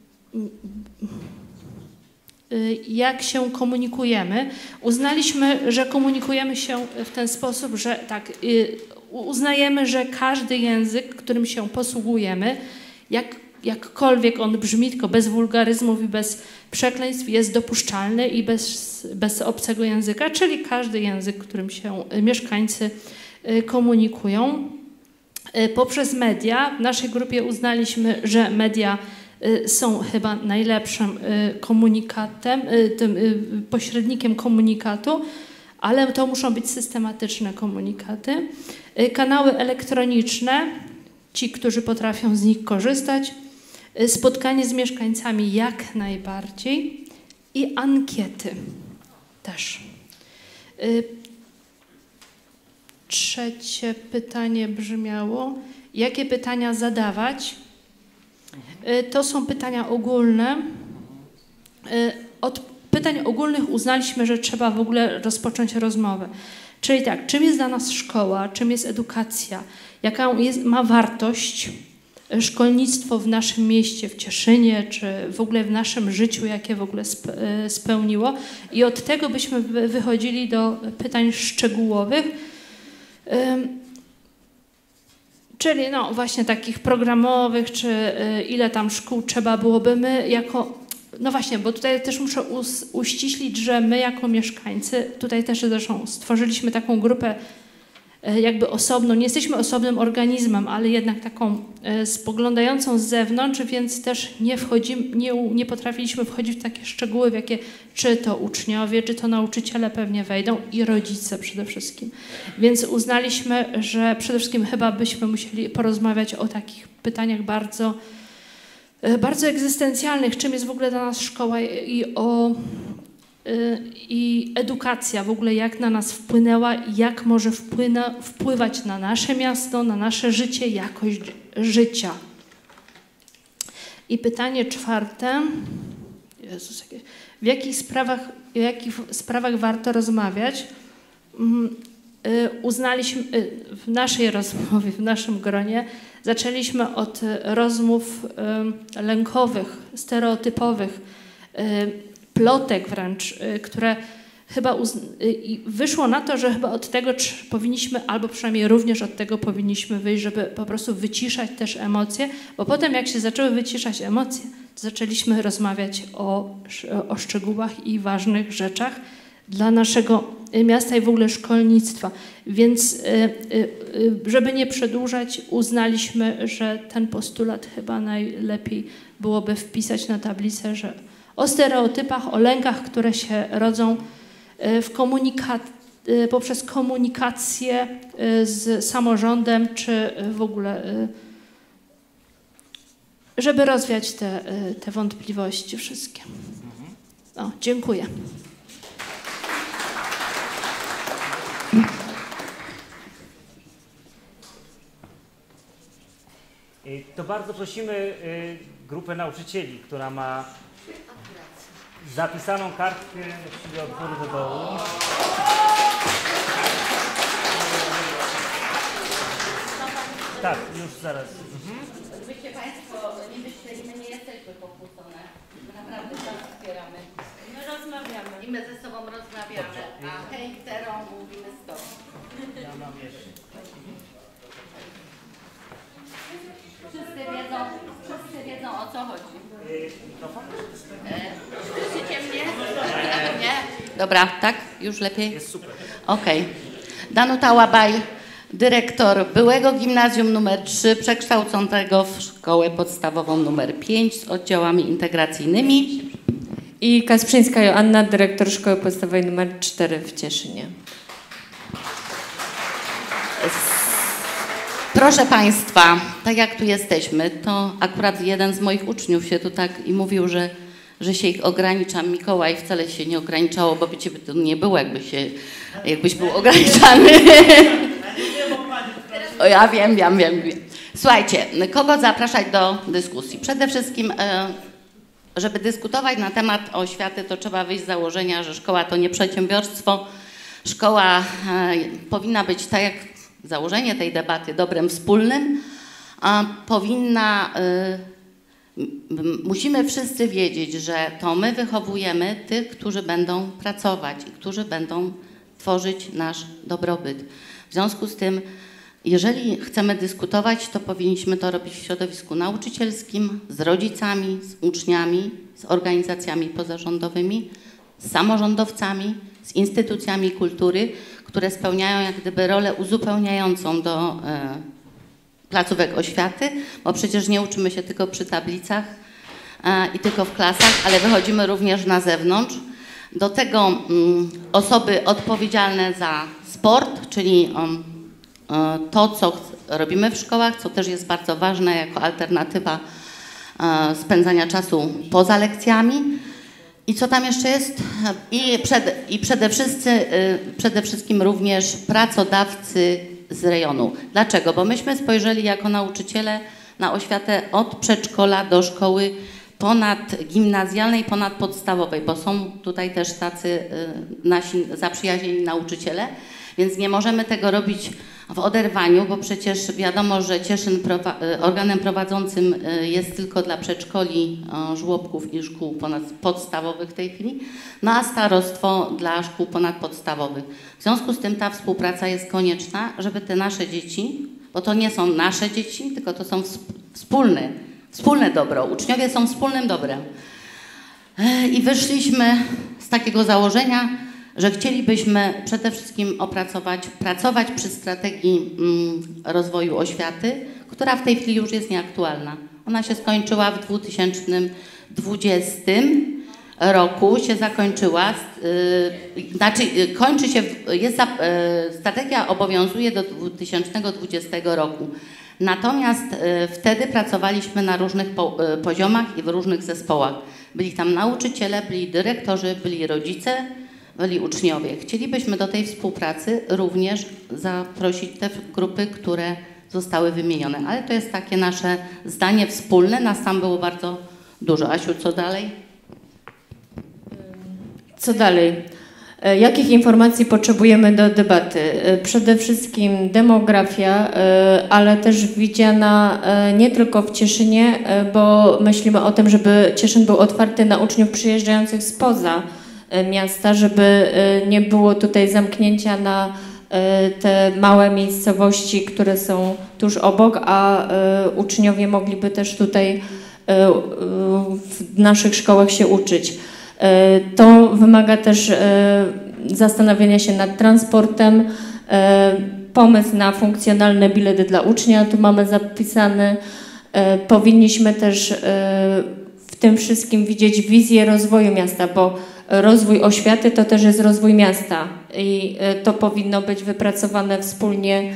Jak się komunikujemy? Uznaliśmy, że komunikujemy się w ten sposób, że tak, uznajemy, że każdy język, którym się posługujemy, jakkolwiek on brzmi, tylko bez wulgaryzmów i bez przekleństw, jest dopuszczalny i bez obcego języka, czyli każdy język, którym się mieszkańcy komunikują. Poprzez media, w naszej grupie uznaliśmy, że media są chyba najlepszym komunikatem, tym pośrednikiem komunikatu, ale to muszą być systematyczne komunikaty. Kanały elektroniczne, ci, którzy potrafią z nich korzystać, Spotkanie z mieszkańcami jak najbardziej i ankiety też. Trzecie pytanie brzmiało, jakie pytania zadawać? To są pytania ogólne. Od pytań ogólnych uznaliśmy, że trzeba w ogóle rozpocząć rozmowę. Czyli tak, czym jest dla nas szkoła, czym jest edukacja, jaka ma wartość szkolnictwo w naszym mieście, w Cieszynie, czy w ogóle w naszym życiu, jakie w ogóle spełniło. I od tego byśmy wychodzili do pytań szczegółowych, czyli no właśnie takich programowych, czy ile tam szkół trzeba byłoby my jako, no właśnie, bo tutaj też muszę uściślić, że my jako mieszkańcy, tutaj też zresztą stworzyliśmy taką grupę jakby osobną, nie jesteśmy osobnym organizmem, ale jednak taką spoglądającą z zewnątrz, więc też nie potrafiliśmy wchodzić w takie szczegóły, w jakie czy to uczniowie, czy to nauczyciele pewnie wejdą i rodzice przede wszystkim. Więc uznaliśmy, że przede wszystkim chyba byśmy musieli porozmawiać o takich pytaniach bardzo egzystencjalnych, czym jest w ogóle dla nas szkoła i edukacja w ogóle jak na nas wpłynęła i jak może wpływać na nasze miasto, na nasze życie, jakość życia. I pytanie czwarte, Jezus, w jakich sprawach warto rozmawiać? Uznaliśmy w naszej rozmowie, w naszym gronie, zaczęliśmy od rozmów lękowych, stereotypowych, plotek wręcz, które chyba wyszło na to, że chyba od tego powinniśmy, albo przynajmniej również od tego powinniśmy wyjść, żeby po prostu wyciszać też emocje, bo potem jak się zaczęły wyciszać emocje, to zaczęliśmy rozmawiać o szczegółach i ważnych rzeczach dla naszego miasta i w ogóle szkolnictwa. Więc żeby nie przedłużać, uznaliśmy, że ten postulat chyba najlepiej byłoby wpisać na tablicę, że o stereotypach, o lękach, które się rodzą poprzez komunikację z samorządem, czy w ogóle, żeby rozwiać te wątpliwości wszystkie. O, dziękuję. To bardzo prosimy grupę nauczycieli, która ma zapisaną kartkę od góry do dołu. Tak, już zaraz. Byście Państwo nie myśleli, my nie jesteśmy pokłócone. My naprawdę się wspieramy. My rozmawiamy. I my ze sobą rozmawiamy, a hejterom mówimy stop. Ja mam jeszcze. Wszyscy wiedzą o co chodzi. Mikrofon? Słyszycie mnie? Nie? Dobra, tak? Już lepiej? Jest super. Okej. Danuta Łabaj, dyrektor byłego gimnazjum nr 3, przekształconego w szkołę podstawową nr 5 z oddziałami integracyjnymi. I Kasprzyńska Joanna, dyrektor szkoły podstawowej nr 4 w Cieszynie. Proszę Państwa, tak jak tu jesteśmy, to akurat jeden z moich uczniów się tu tak i mówił, że się ich ogranicza. Mikołaj wcale się nie ograniczało, bo by Ciebie tu nie było, jakbyś był ograniczany. O, ja wiem. Słuchajcie, kogo zapraszać do dyskusji? Przede wszystkim, żeby dyskutować na temat oświaty, to trzeba wyjść z założenia, że szkoła to nie przedsiębiorstwo. Szkoła powinna być, tak jak założenie tej debaty, dobrem wspólnym, a musimy wszyscy wiedzieć, że to my wychowujemy tych, którzy będą pracować i którzy będą tworzyć nasz dobrobyt. W związku z tym, jeżeli chcemy dyskutować, to powinniśmy to robić w środowisku nauczycielskim, z rodzicami, z uczniami, z organizacjami pozarządowymi, z samorządowcami, z instytucjami kultury, które spełniają jak gdyby rolę uzupełniającą do placówek oświaty, bo przecież nie uczymy się tylko przy tablicach i tylko w klasach, ale wychodzimy również na zewnątrz. Do tego osoby odpowiedzialne za sport, czyli to, co robimy w szkołach, co też jest bardzo ważne jako alternatywa spędzania czasu poza lekcjami. I co tam jeszcze jest? I przede wszystkim również pracodawcy z rejonu. Dlaczego? Bo myśmy spojrzeli jako nauczyciele na oświatę od przedszkola do szkoły ponadgimnazjalnej, ponadpodstawowej, bo są tutaj też tacy nasi zaprzyjaźnieni nauczyciele, więc nie możemy tego robić w oderwaniu, bo przecież wiadomo, że Cieszyn organem prowadzącym jest tylko dla przedszkoli, żłobków i szkół ponadpodstawowych w tej chwili, no a starostwo dla szkół ponadpodstawowych. W związku z tym ta współpraca jest konieczna, żeby te nasze dzieci, bo to nie są nasze dzieci, tylko to są wspólne dobro. Uczniowie są wspólnym dobrem. I wyszliśmy z takiego założenia, że chcielibyśmy przede wszystkim pracować przy strategii rozwoju oświaty, która w tej chwili już jest nieaktualna. Ona się skończyła w 2020 roku, się zakończyła, kończy się, strategia obowiązuje do 2020 roku. Natomiast wtedy pracowaliśmy na różnych poziomach i w różnych zespołach. Byli tam nauczyciele, byli dyrektorzy, byli rodzice, byli uczniowie. Chcielibyśmy do tej współpracy również zaprosić te grupy, które zostały wymienione. Ale to jest takie nasze zdanie wspólne. Nas tam było bardzo dużo. Asiu, co dalej? Co dalej? Jakich informacji potrzebujemy do debaty? Przede wszystkim demografia, ale też widziana nie tylko w Cieszynie, bo myślimy o tym, żeby Cieszyn był otwarty na uczniów przyjeżdżających spoza miasta, żeby nie było tutaj zamknięcia na te małe miejscowości, które są tuż obok, a uczniowie mogliby też tutaj w naszych szkołach się uczyć. To wymaga też zastanowienia się nad transportem, pomysł na funkcjonalne bilety dla ucznia, tu mamy zapisane. Powinniśmy też w tym wszystkim widzieć wizję rozwoju miasta, bo rozwój oświaty to też jest rozwój miasta i to powinno być wypracowane wspólnie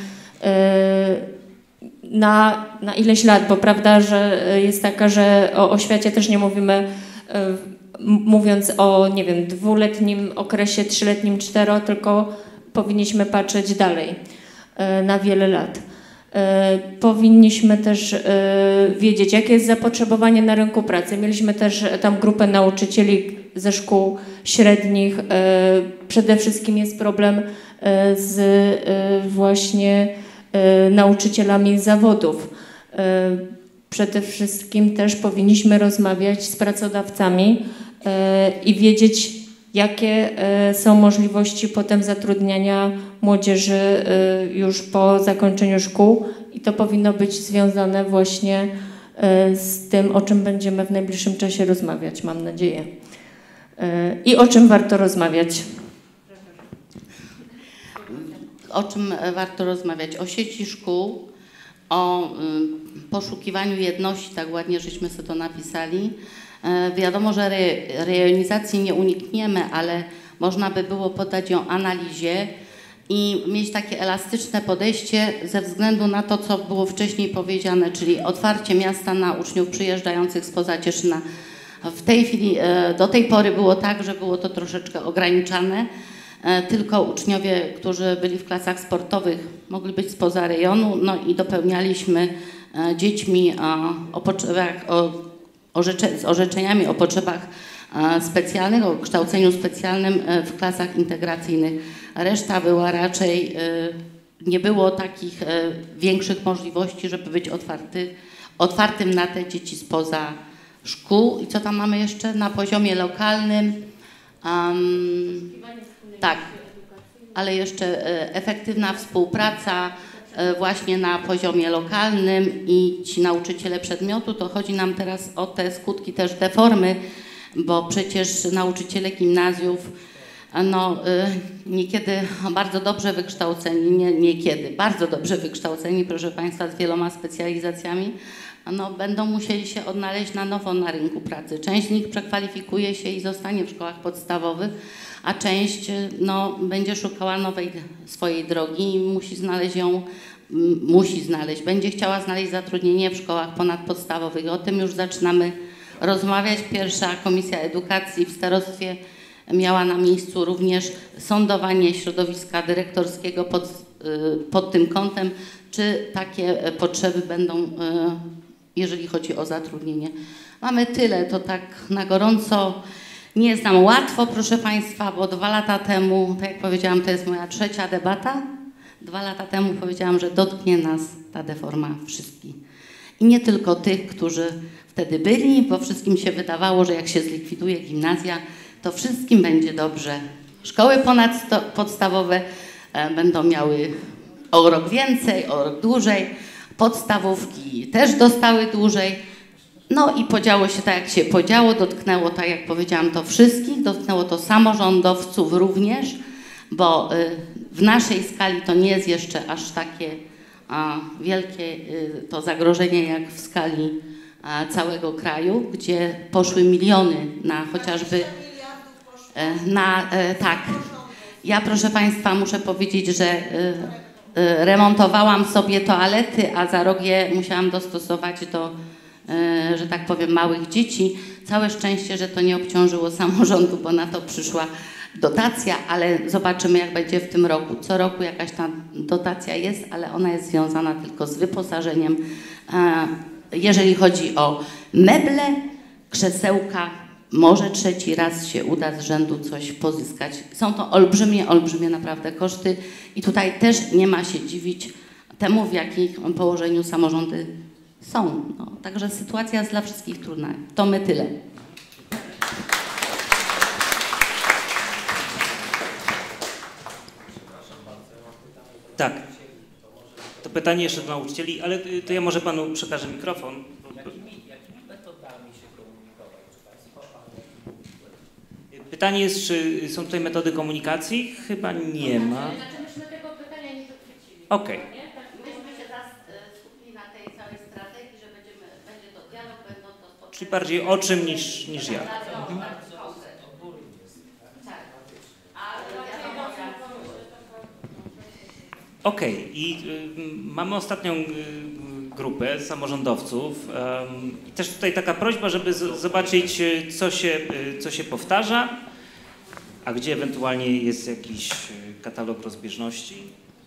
na ileś lat, bo prawda, że jest taka, że o oświacie też nie mówimy mówiąc o, nie wiem, 2-letnim okresie, 3-letnim, 4, tylko powinniśmy patrzeć dalej, na wiele lat. Powinniśmy też wiedzieć, jakie jest zapotrzebowanie na rynku pracy. Mieliśmy też tam grupę nauczycieli ze szkół średnich. Przede wszystkim jest problem z właśnie nauczycielami zawodów. Przede wszystkim też powinniśmy rozmawiać z pracodawcami i wiedzieć, jakie są możliwości potem zatrudniania młodzieży już po zakończeniu szkół i to powinno być związane właśnie z tym, o czym będziemy w najbliższym czasie rozmawiać, mam nadzieję. I o czym warto rozmawiać? O czym warto rozmawiać? O sieci szkół, o poszukiwaniu jedności, tak ładnie żeśmy sobie to napisali. Wiadomo, że rejonizacji nie unikniemy, ale można by było poddać ją analizie i mieć takie elastyczne podejście ze względu na to, co było wcześniej powiedziane, czyli otwarcie miasta na uczniów przyjeżdżających spoza Cieszyna. W tej chwili, do tej pory było tak, że było to troszeczkę ograniczane. Tylko uczniowie, którzy byli w klasach sportowych, mogli być spoza rejonu, no i dopełnialiśmy dziećmi z orzeczeniami o potrzebach specjalnych, o kształceniu specjalnym w klasach integracyjnych. Reszta była raczej, nie było takich większych możliwości, żeby być otwartym na te dzieci spoza szkół. I co tam mamy jeszcze na poziomie lokalnym? Tak, ale jeszcze efektywna współpraca właśnie na poziomie lokalnym i ci nauczyciele przedmiotu, to chodzi nam teraz o te skutki też deformy, bo przecież nauczyciele gimnazjów no, niekiedy bardzo dobrze wykształceni, bardzo dobrze wykształceni, proszę Państwa, z wieloma specjalizacjami, no, będą musieli się odnaleźć na nowo na rynku pracy. Część z nich przekwalifikuje się i zostanie w szkołach podstawowych, a część no, będzie szukała nowej swojej drogi i musi znaleźć ją musi znaleźć, będzie chciała znaleźć zatrudnienie w szkołach ponadpodstawowych. O tym już zaczynamy rozmawiać. Pierwsza Komisja Edukacji w starostwie miała na miejscu również sondowanie środowiska dyrektorskiego pod tym kątem, czy takie potrzeby będą, jeżeli chodzi o zatrudnienie. Mamy tyle, to tak na gorąco nie jest nam łatwo, proszę Państwa, bo 2 lata temu, tak jak powiedziałam, to jest moja 3. debata. 2 lata temu powiedziałam, że dotknie nas ta deforma wszystkich. I nie tylko tych, którzy wtedy byli, bo wszystkim się wydawało, że jak się zlikwiduje gimnazja, to wszystkim będzie dobrze. Szkoły ponadpodstawowe będą miały o rok więcej, o rok dłużej, podstawówki też dostały dłużej. No i podziało się tak, jak się podziało, dotknęło, tak jak powiedziałam, to wszystkich, dotknęło to samorządowców również, bo w naszej skali to nie jest jeszcze aż takie wielkie to zagrożenie jak w skali całego kraju, gdzie poszły miliony na chociażby tak. Ja, proszę Państwa, muszę powiedzieć, że remontowałam sobie toalety, a za rok je musiałam dostosować do, że tak powiem, małych dzieci. Całe szczęście, że to nie obciążyło samorządu, bo na to przyszła dotacja, ale zobaczymy, jak będzie w tym roku. Co roku jakaś tam dotacja jest, ale ona jest związana tylko z wyposażeniem. Jeżeli chodzi o meble, krzesełka, może 3. raz się uda z rzędu coś pozyskać. Są to olbrzymie, olbrzymie naprawdę koszty i tutaj też nie ma się dziwić temu, w jakim położeniu samorządy są. No, także sytuacja jest dla wszystkich trudna. To my tyle. Tak. To pytanie jeszcze do nauczycieli, ale to ja może panu przekażę mikrofon. Jakimi metodami się komunikować? Pytanie jest, czy są tutaj metody komunikacji? Chyba nie ma. Myśmy tego pytania nie dochwycili. Okej. Myśmy się skupili na tej całej strategii, że będzie to dialog, będą to spotkania. Czyli bardziej o czym niż ja. Okej. I mamy ostatnią grupę samorządowców. I też tutaj taka prośba, żeby zobaczyć, co się powtarza, a gdzie ewentualnie jest jakiś katalog rozbieżności.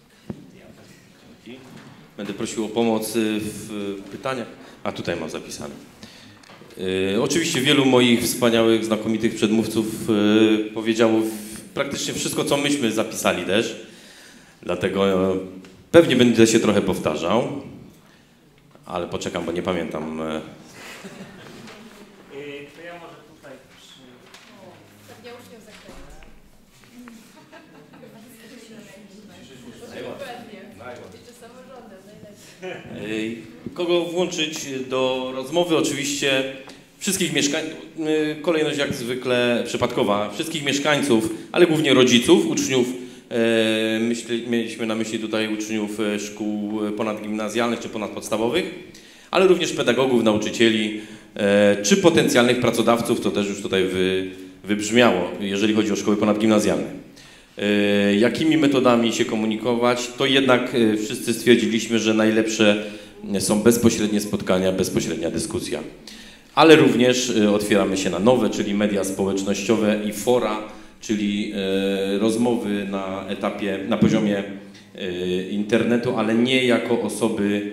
Będę prosił o pomoc w pytaniach. A tutaj mam zapisane. Oczywiście wielu moich wspaniałych, znakomitych przedmówców powiedziało praktycznie wszystko, co myśmy zapisali też. Dlatego pewnie będę się trochę powtarzał, ale poczekam, bo nie pamiętam. To ja może tutaj Pewnie uczniów zakręcić. Jeszcze samorządem najlepiej. Kogo włączyć do rozmowy? Oczywiście wszystkich mieszkańców, kolejność jak zwykle przypadkowa, wszystkich mieszkańców, ale głównie rodziców, uczniów. Mieliśmy na myśli tutaj uczniów szkół ponadgimnazjalnych czy ponadpodstawowych, ale również pedagogów, nauczycieli czy potencjalnych pracodawców, to też już tutaj wybrzmiało, jeżeli chodzi o szkoły ponadgimnazjalne. Jakimi metodami się komunikować, to jednak wszyscy stwierdziliśmy, że najlepsze są bezpośrednie spotkania, bezpośrednia dyskusja. Ale również otwieramy się na nowe, czyli media społecznościowe i fora, czyli rozmowy na poziomie internetu, ale nie jako osoby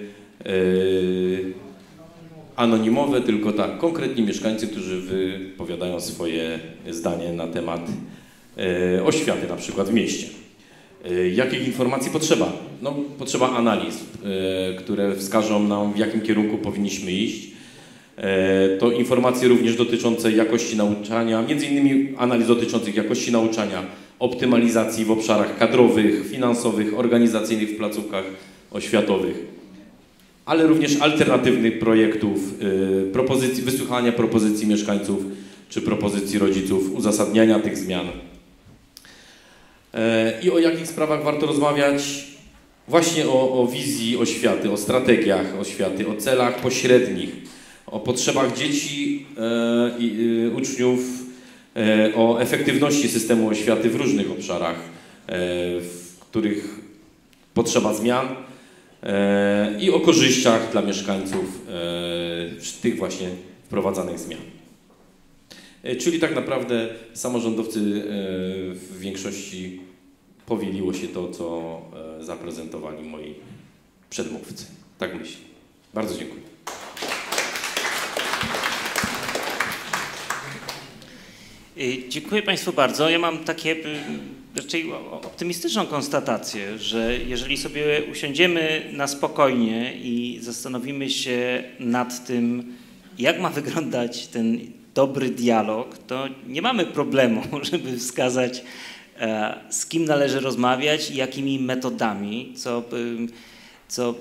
anonimowe, tylko tak, konkretni mieszkańcy, którzy wypowiadają swoje zdanie na temat oświaty, na przykład w mieście. Jakich informacji potrzeba? No, potrzeba analiz, które wskażą nam, w jakim kierunku powinniśmy iść. To informacje również dotyczące jakości nauczania, między innymi analiz dotyczących jakości nauczania, optymalizacji w obszarach kadrowych, finansowych, organizacyjnych w placówkach oświatowych, ale również alternatywnych projektów, wysłuchania propozycji mieszkańców czy propozycji rodziców, uzasadniania tych zmian. I o jakich sprawach warto rozmawiać? Właśnie o wizji oświaty, o strategiach oświaty, o celach pośrednich, o potrzebach dzieci i uczniów, o efektywności systemu oświaty w różnych obszarach, w których potrzeba zmian. i o korzyściach dla mieszkańców tych właśnie wprowadzanych zmian. Czyli tak naprawdę samorządowcy w większości powieliło się to, co zaprezentowali moi przedmówcy. Tak myślę. Bardzo dziękuję. Dziękuję Państwu bardzo. Ja mam takie raczej optymistyczną konstatację, że jeżeli sobie usiądziemy na spokojnie i zastanowimy się nad tym, jak ma wyglądać ten dobry dialog, to nie mamy problemu, żeby wskazać, z kim należy rozmawiać i jakimi metodami, co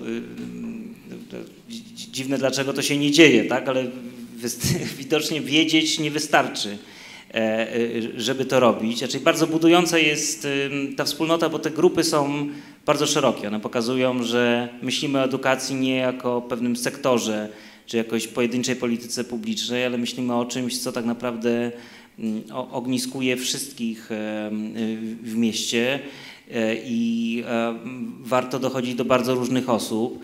dziwne, dlaczego to się nie dzieje, tak? Ale widocznie wiedzieć nie wystarczy, żeby to robić. Znaczy bardzo budująca jest ta wspólnota, bo te grupy są bardzo szerokie. One pokazują, że myślimy o edukacji nie jako pewnym sektorze, czy jakoś pojedynczej polityce publicznej, ale myślimy o czymś, co tak naprawdę ogniskuje wszystkich w mieście i warto dochodzić do bardzo różnych osób.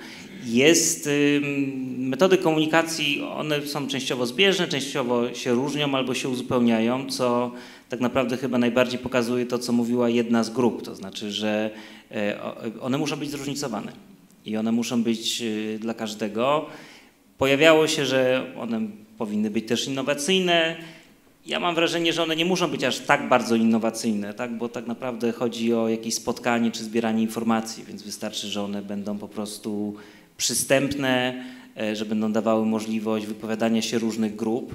Metody komunikacji, one są częściowo zbieżne, częściowo się różnią albo się uzupełniają, co tak naprawdę chyba najbardziej pokazuje to, co mówiła jedna z grup, to znaczy, że one muszą być zróżnicowane i one muszą być dla każdego. Pojawiało się, że one powinny być też innowacyjne. Ja mam wrażenie, że one nie muszą być aż tak bardzo innowacyjne, tak? Bo tak naprawdę chodzi o jakieś spotkanie czy zbieranie informacji, więc wystarczy, że one będą po prostu przystępne, że będą dawały możliwość wypowiadania się różnych grup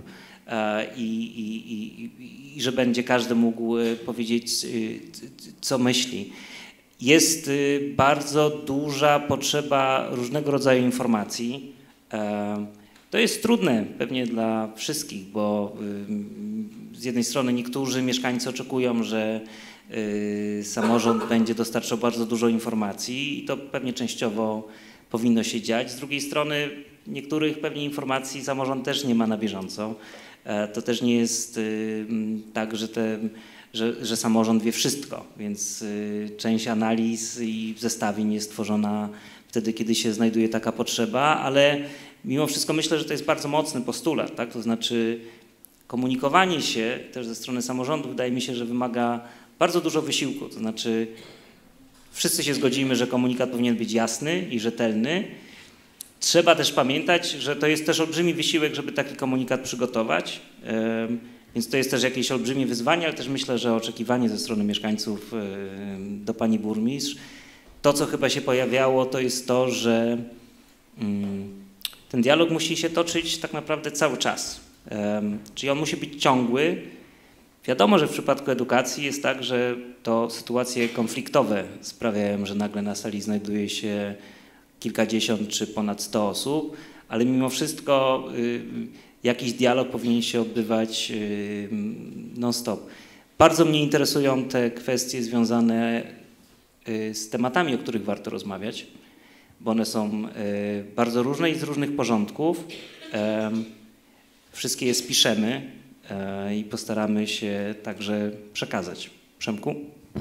i że będzie każdy mógł powiedzieć, co myśli. Jest bardzo duża potrzeba różnego rodzaju informacji. To jest trudne pewnie dla wszystkich, bo z jednej strony niektórzy mieszkańcy oczekują, że samorząd będzie dostarczał bardzo dużo informacji i to pewnie częściowo powinno się dziać. Z drugiej strony niektórych pewnie informacji samorząd też nie ma na bieżąco. To też nie jest tak, że samorząd wie wszystko, więc część analiz i zestawień jest tworzona wtedy, kiedy się znajduje taka potrzeba, ale mimo wszystko myślę, że to jest bardzo mocny postulat, tak? To znaczy komunikowanie się też ze strony samorządu wydaje mi się, że wymaga bardzo dużo wysiłku, to znaczy wszyscy się zgodzimy, że komunikat powinien być jasny i rzetelny. Trzeba też pamiętać, że to jest też olbrzymi wysiłek, żeby taki komunikat przygotować, więc to jest też jakieś olbrzymie wyzwanie, ale też myślę, że oczekiwanie ze strony mieszkańców do pani burmistrz. To, co chyba się pojawiało, to jest to, że ten dialog musi się toczyć tak naprawdę cały czas. Czyli on musi być ciągły. Wiadomo, że w przypadku edukacji jest tak, że to sytuacje konfliktowe sprawiają, że nagle na sali znajduje się kilkadziesiąt czy ponad 100 osób, ale mimo wszystko jakiś dialog powinien się odbywać non-stop. Bardzo mnie interesują te kwestie związane z tematami, o których warto rozmawiać, bo one są bardzo różne i z różnych porządków. Wszystkie je spiszemy i postaramy się także przekazać. Przemku?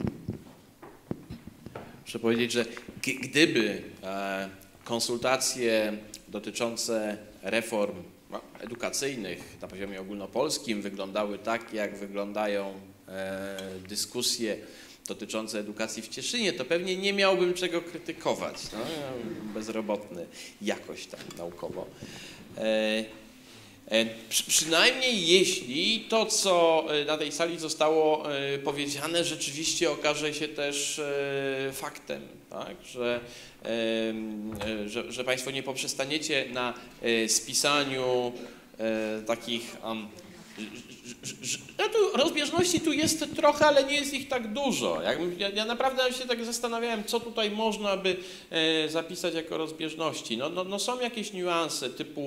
Muszę powiedzieć, że gdyby konsultacje dotyczące reform edukacyjnych na poziomie ogólnopolskim wyglądały tak, jak wyglądają dyskusje dotyczące edukacji w Cieszynie, to pewnie nie miałbym czego krytykować. No, bezrobotny jakoś tam naukowo. Przynajmniej jeśli to, co na tej sali zostało powiedziane, rzeczywiście okaże się też faktem, tak? Że Państwo nie poprzestaniecie na spisaniu takich no tu rozbieżności tu jest trochę, ale nie jest ich tak dużo. Ja naprawdę się tak zastanawiałem, co tutaj można by zapisać jako rozbieżności. No są jakieś niuanse typu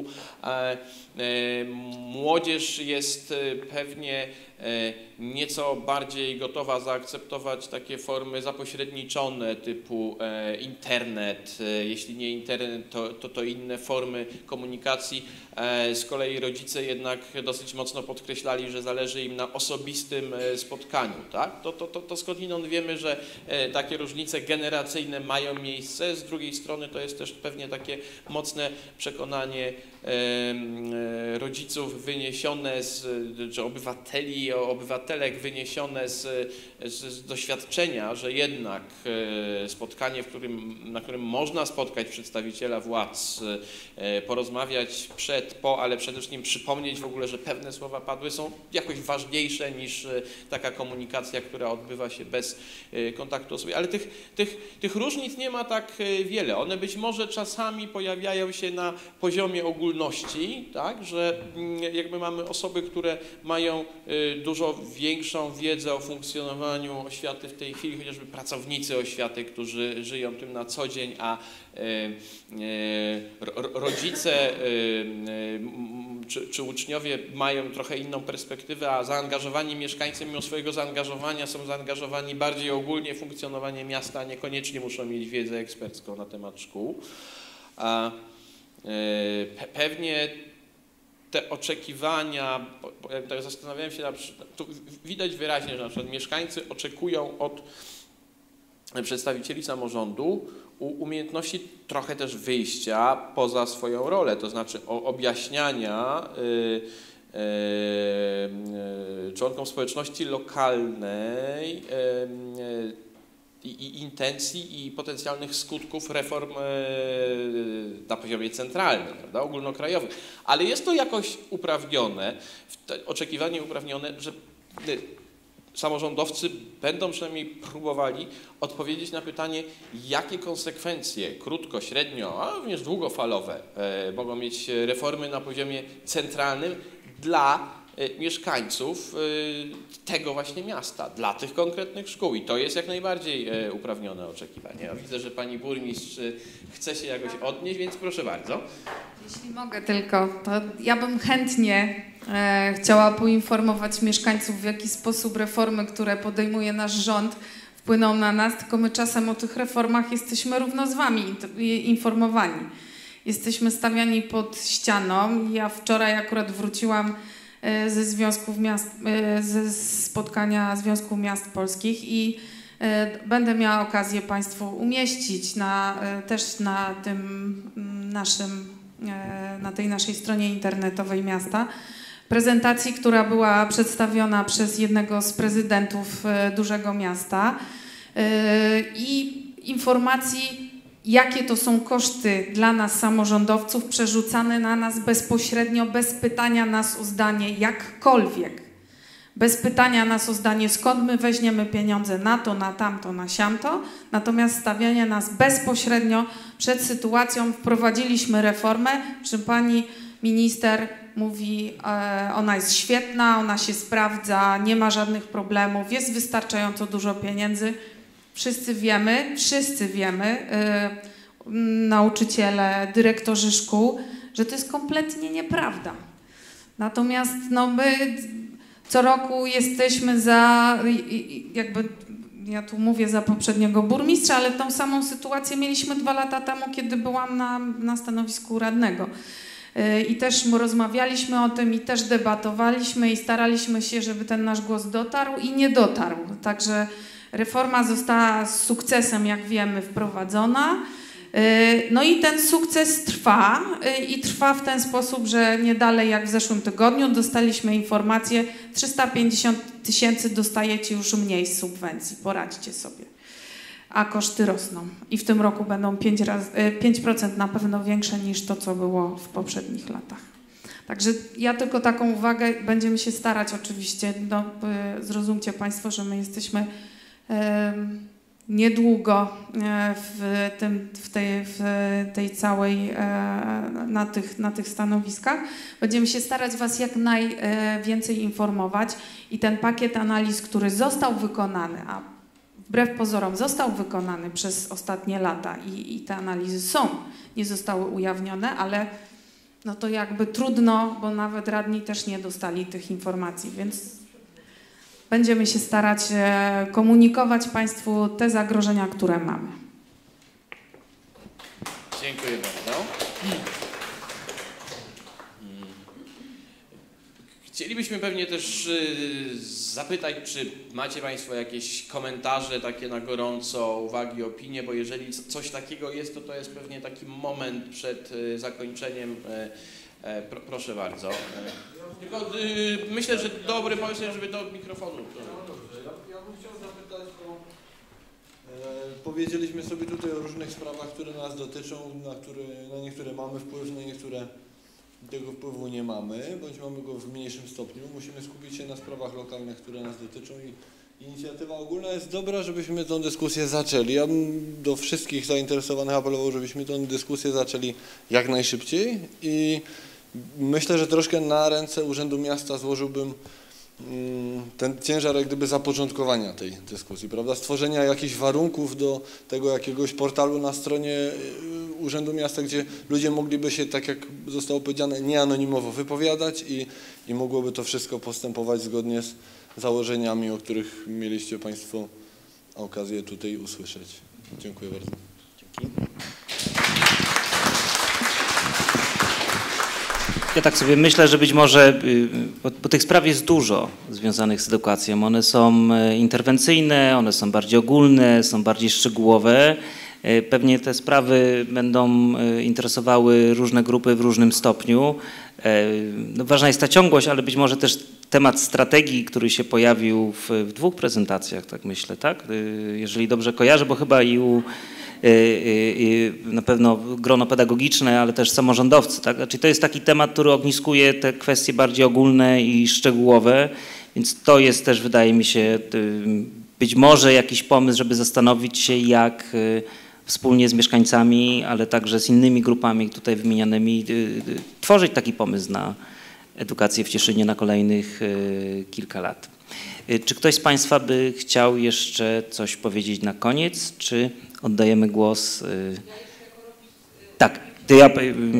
młodzież jest pewnie nieco bardziej gotowa zaakceptować takie formy zapośredniczone typu internet, jeśli nie internet, to inne formy komunikacji. Z kolei rodzice jednak dosyć mocno podkreślali, że zależy im na osobistym spotkaniu. Tak? To skądinąd wiemy, że takie różnice generacyjne mają miejsce. Z drugiej strony to jest też pewnie takie mocne przekonanie rodziców wyniesione czy obywatelek wyniesione z doświadczenia, że jednak spotkanie, na którym można spotkać przedstawiciela władz, porozmawiać ale przede wszystkim przypomnieć w ogóle, że pewne słowa padły, są jakoś ważniejsze niż taka komunikacja, która odbywa się bez kontaktu osoby. Ale tych różnic nie ma tak wiele. One być może czasami pojawiają się na poziomie ogólności, tak, że jakby mamy osoby, które mają dużo większą wiedzę o funkcjonowaniu oświaty w tej chwili, chociażby pracownicy oświaty, którzy żyją tym na co dzień, a rodzice czy uczniowie mają trochę inną perspektywę, a zaangażowani mieszkańcy mimo swojego zaangażowania są zaangażowani bardziej ogólnie w funkcjonowanie miasta, a niekoniecznie muszą mieć wiedzę ekspercką na temat szkół. Pewnie te oczekiwania, tak zastanawiałem się, tu widać wyraźnie, że na przykład mieszkańcy oczekują od przedstawicieli samorządu umiejętności trochę też wyjścia poza swoją rolę, to znaczy objaśniania członkom społeczności lokalnej i intencji i potencjalnych skutków reform na poziomie centralnym, prawda, ogólnokrajowym. Ale jest to jakoś uprawnione, oczekiwanie uprawnione, że samorządowcy będą przynajmniej próbowali odpowiedzieć na pytanie, jakie konsekwencje krótko, średnio, a również długofalowe mogą mieć reformy na poziomie centralnym dla mieszkańców tego właśnie miasta, dla tych konkretnych szkół. I to jest jak najbardziej uprawnione oczekiwanie. Ja widzę, że pani burmistrz chce się jakoś odnieść, więc proszę bardzo. Jeśli mogę tylko, to ja bym chętnie chciała poinformować mieszkańców, w jaki sposób reformy, które podejmuje nasz rząd, wpłyną na nas, tylko my czasem o tych reformach jesteśmy równo z wami informowani. Jesteśmy stawiani pod ścianą. Ja wczoraj akurat wróciłam ze spotkania Związku Miast Polskich i będę miała okazję Państwu umieścić też na tej naszej stronie internetowej miasta prezentacji, która była przedstawiona przez jednego z prezydentów dużego miasta i informacji, jakie to są koszty dla nas samorządowców przerzucane na nas bezpośrednio, bez pytania nas o zdanie jakkolwiek. Bez pytania nas o zdanie, skąd my weźmiemy pieniądze na to, na tamto, na siamto. Natomiast stawiania nas bezpośrednio przed sytuacją, wprowadziliśmy reformę, przy pani minister mówi, ona jest świetna, ona się sprawdza, nie ma żadnych problemów, jest wystarczająco dużo pieniędzy. Wszyscy wiemy, nauczyciele, dyrektorzy szkół, że to jest kompletnie nieprawda. Natomiast my co roku jesteśmy ja tu mówię za poprzedniego burmistrza, ale tą samą sytuację mieliśmy 2 lata temu, kiedy byłam na stanowisku radnego. I też rozmawialiśmy o tym i też debatowaliśmy i staraliśmy się, żeby ten nasz głos dotarł i nie dotarł. Także reforma została z sukcesem, jak wiemy, wprowadzona. No i ten sukces trwa i trwa w ten sposób, że nie dalej jak w zeszłym tygodniu dostaliśmy informację, 350 000 dostajecie już mniej z subwencji, poradźcie sobie. A koszty rosną i w tym roku będą 5% na pewno większe niż to, co było w poprzednich latach. Także ja tylko taką uwagę, będziemy się starać oczywiście, zrozumcie Państwo, że my jesteśmy niedługo w tej całej, na tych stanowiskach. Będziemy się starać Was jak najwięcej informować i ten pakiet analiz, który został wykonany, a wbrew pozorom został wykonany przez ostatnie lata i te analizy nie zostały ujawnione, ale no to jakby trudno, bo nawet radni też nie dostali tych informacji, więc będziemy się starać komunikować Państwu te zagrożenia, które mamy. Dziękuję bardzo. Chcielibyśmy pewnie też zapytać, czy macie Państwo jakieś komentarze takie na gorąco, uwagi, opinie, bo jeżeli coś takiego jest, to jest pewnie taki moment przed zakończeniem. Proszę bardzo. Tylko myślę, że dobry pomysł, żeby do mikrofonu. Ja bym chciał zapytać, bo powiedzieliśmy sobie tutaj o różnych sprawach, które nas dotyczą, na niektóre mamy wpływ, na niektóre tego wpływu nie mamy, bądź mamy go w mniejszym stopniu. Musimy skupić się na sprawach lokalnych, które nas dotyczą i inicjatywa ogólna jest dobra, żebyśmy tę dyskusję zaczęli. Ja bym do wszystkich zainteresowanych apelował, żebyśmy tę dyskusję zaczęli jak najszybciej i myślę, że troszkę na ręce Urzędu Miasta złożyłbym ten ciężar jak gdyby zapoczątkowania tej dyskusji, prawda? Stworzenia jakichś warunków do tego jakiegoś portalu na stronie Urzędu Miasta, gdzie ludzie mogliby się, tak jak zostało powiedziane, nieanonimowo wypowiadać i mogłoby to wszystko postępować zgodnie z założeniami, o których mieliście Państwo okazję tutaj usłyszeć. Dziękuję bardzo. Dzięki. Ja tak sobie myślę, że być może, bo tych spraw jest dużo związanych z edukacją. One są interwencyjne, one są bardziej ogólne, są bardziej szczegółowe. Pewnie te sprawy będą interesowały różne grupy w różnym stopniu. No, ważna jest ta ciągłość, ale być może też temat strategii, który się pojawił w dwóch prezentacjach, tak myślę, tak? Jeżeli dobrze kojarzę, bo chyba na pewno grono pedagogiczne, ale też samorządowcy, tak? Znaczy to jest taki temat, który ogniskuje te kwestie bardziej ogólne i szczegółowe, więc to jest też, wydaje mi się, być może jakiś pomysł, żeby zastanowić się, jak wspólnie z mieszkańcami, ale także z innymi grupami tutaj wymienianymi tworzyć taki pomysł na edukację w Cieszynie na kolejnych kilka lat. Czy ktoś z Państwa by chciał jeszcze coś powiedzieć na koniec, czy oddajemy głos? Tak, to ja...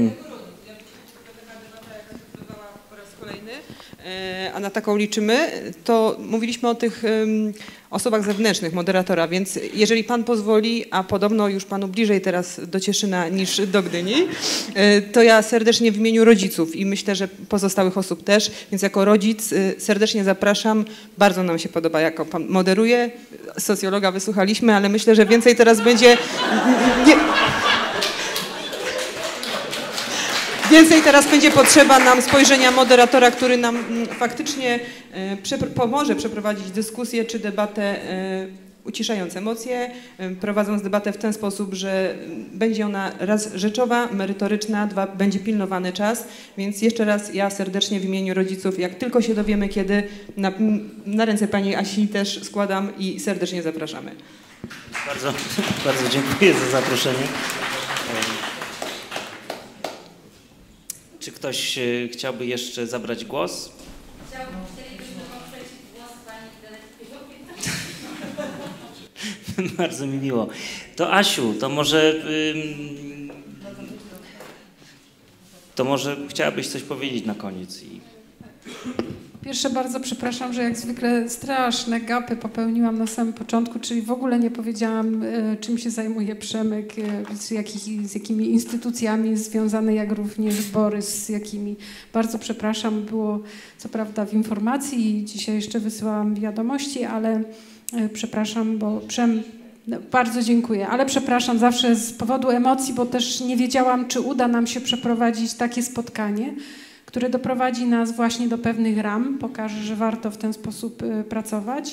A na taką liczymy, to mówiliśmy o tych osobach zewnętrznych, moderatora, więc jeżeli Pan pozwoli, a podobno już Panu bliżej teraz do Cieszyna niż do Gdyni, to ja serdecznie w imieniu rodziców i myślę, że pozostałych osób też, więc jako rodzic serdecznie zapraszam. Bardzo nam się podoba, jak Pan moderuje. Socjologa wysłuchaliśmy, ale myślę, że więcej teraz będzie... Więcej teraz będzie potrzeba nam spojrzenia moderatora, który nam faktycznie pomoże przeprowadzić dyskusję czy debatę uciszając emocje, prowadząc debatę w ten sposób, że będzie ona raz rzeczowa, merytoryczna, dwa, będzie pilnowany czas, więc jeszcze raz ja serdecznie w imieniu rodziców, jak tylko się dowiemy kiedy, na ręce Pani Asi też składam i serdecznie zapraszamy. Bardzo dziękuję za zaproszenie. Czy ktoś chciałby jeszcze zabrać głos? Chcielibyśmy poprzeć głos Pani dyrektor. Bardzo mi miło. To Asiu, to może chciałabyś coś powiedzieć na koniec. Pierwsze bardzo przepraszam, że jak zwykle straszne gapy popełniłam na samym początku, czyli w ogóle nie powiedziałam, czym się zajmuje Przemek, z jakimi instytucjami jest związany, jak również Borys, z jakimi. Bardzo przepraszam, było co prawda w informacji i dzisiaj jeszcze wysyłałam wiadomości, ale przepraszam, bo bardzo dziękuję, ale przepraszam zawsze z powodu emocji, bo też nie wiedziałam, czy uda nam się przeprowadzić takie spotkanie, które doprowadzi nas właśnie do pewnych ram, pokaże, że warto w ten sposób pracować.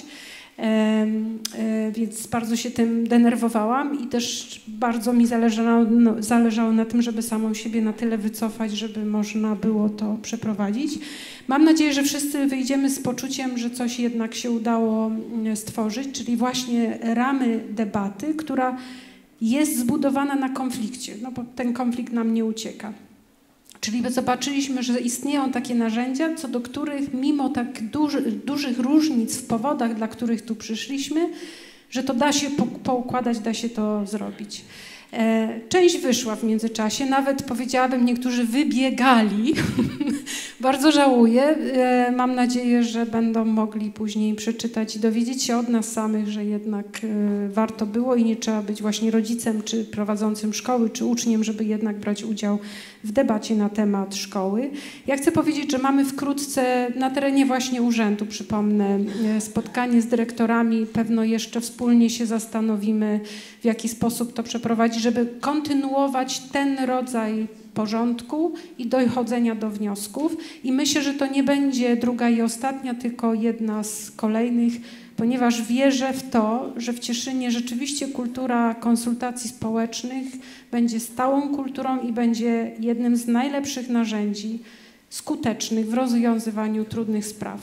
Więc bardzo się tym denerwowałam i też bardzo mi zależało na tym, żeby samą siebie na tyle wycofać, żeby można było to przeprowadzić. Mam nadzieję, że wszyscy wyjdziemy z poczuciem, że coś jednak się udało stworzyć, czyli właśnie ramy debaty, która jest zbudowana na konflikcie, no bo ten konflikt nam nie ucieka. Czyli zobaczyliśmy, że istnieją takie narzędzia, co do których mimo tak dużych różnic w powodach, dla których tu przyszliśmy, że to da się poukładać, da się to zrobić. Część wyszła w międzyczasie, nawet powiedziałabym, niektórzy wybiegali. Bardzo żałuję. Mam nadzieję, że będą mogli później przeczytać i dowiedzieć się od nas samych, że jednak warto było i nie trzeba być właśnie rodzicem, czy prowadzącym szkoły, czy uczniem, żeby jednak brać udział w debacie na temat szkoły. Ja chcę powiedzieć, że mamy wkrótce na terenie właśnie urzędu, przypomnę, spotkanie z dyrektorami. Pewno jeszcze wspólnie się zastanowimy, w jaki sposób to przeprowadzić, żeby kontynuować ten rodzaj porządku i dochodzenia do wniosków. I myślę, że to nie będzie druga i ostatnia, tylko jedna z kolejnych, ponieważ wierzę w to, że w Cieszynie rzeczywiście kultura konsultacji społecznych będzie stałą kulturą i będzie jednym z najlepszych narzędzi skutecznych w rozwiązywaniu trudnych spraw.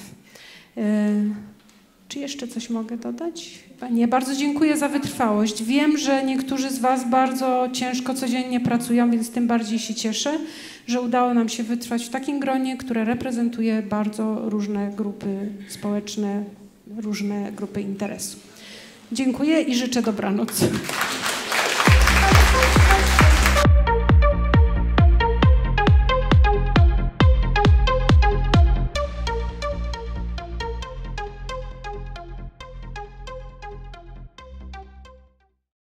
Czy jeszcze coś mogę dodać? Nie, bardzo dziękuję za wytrwałość. Wiem, że niektórzy z Was bardzo ciężko codziennie pracują, więc tym bardziej się cieszę, że udało nam się wytrwać w takim gronie, które reprezentuje bardzo różne grupy społeczne, różne grupy interesu. Dziękuję i życzę dobranoc.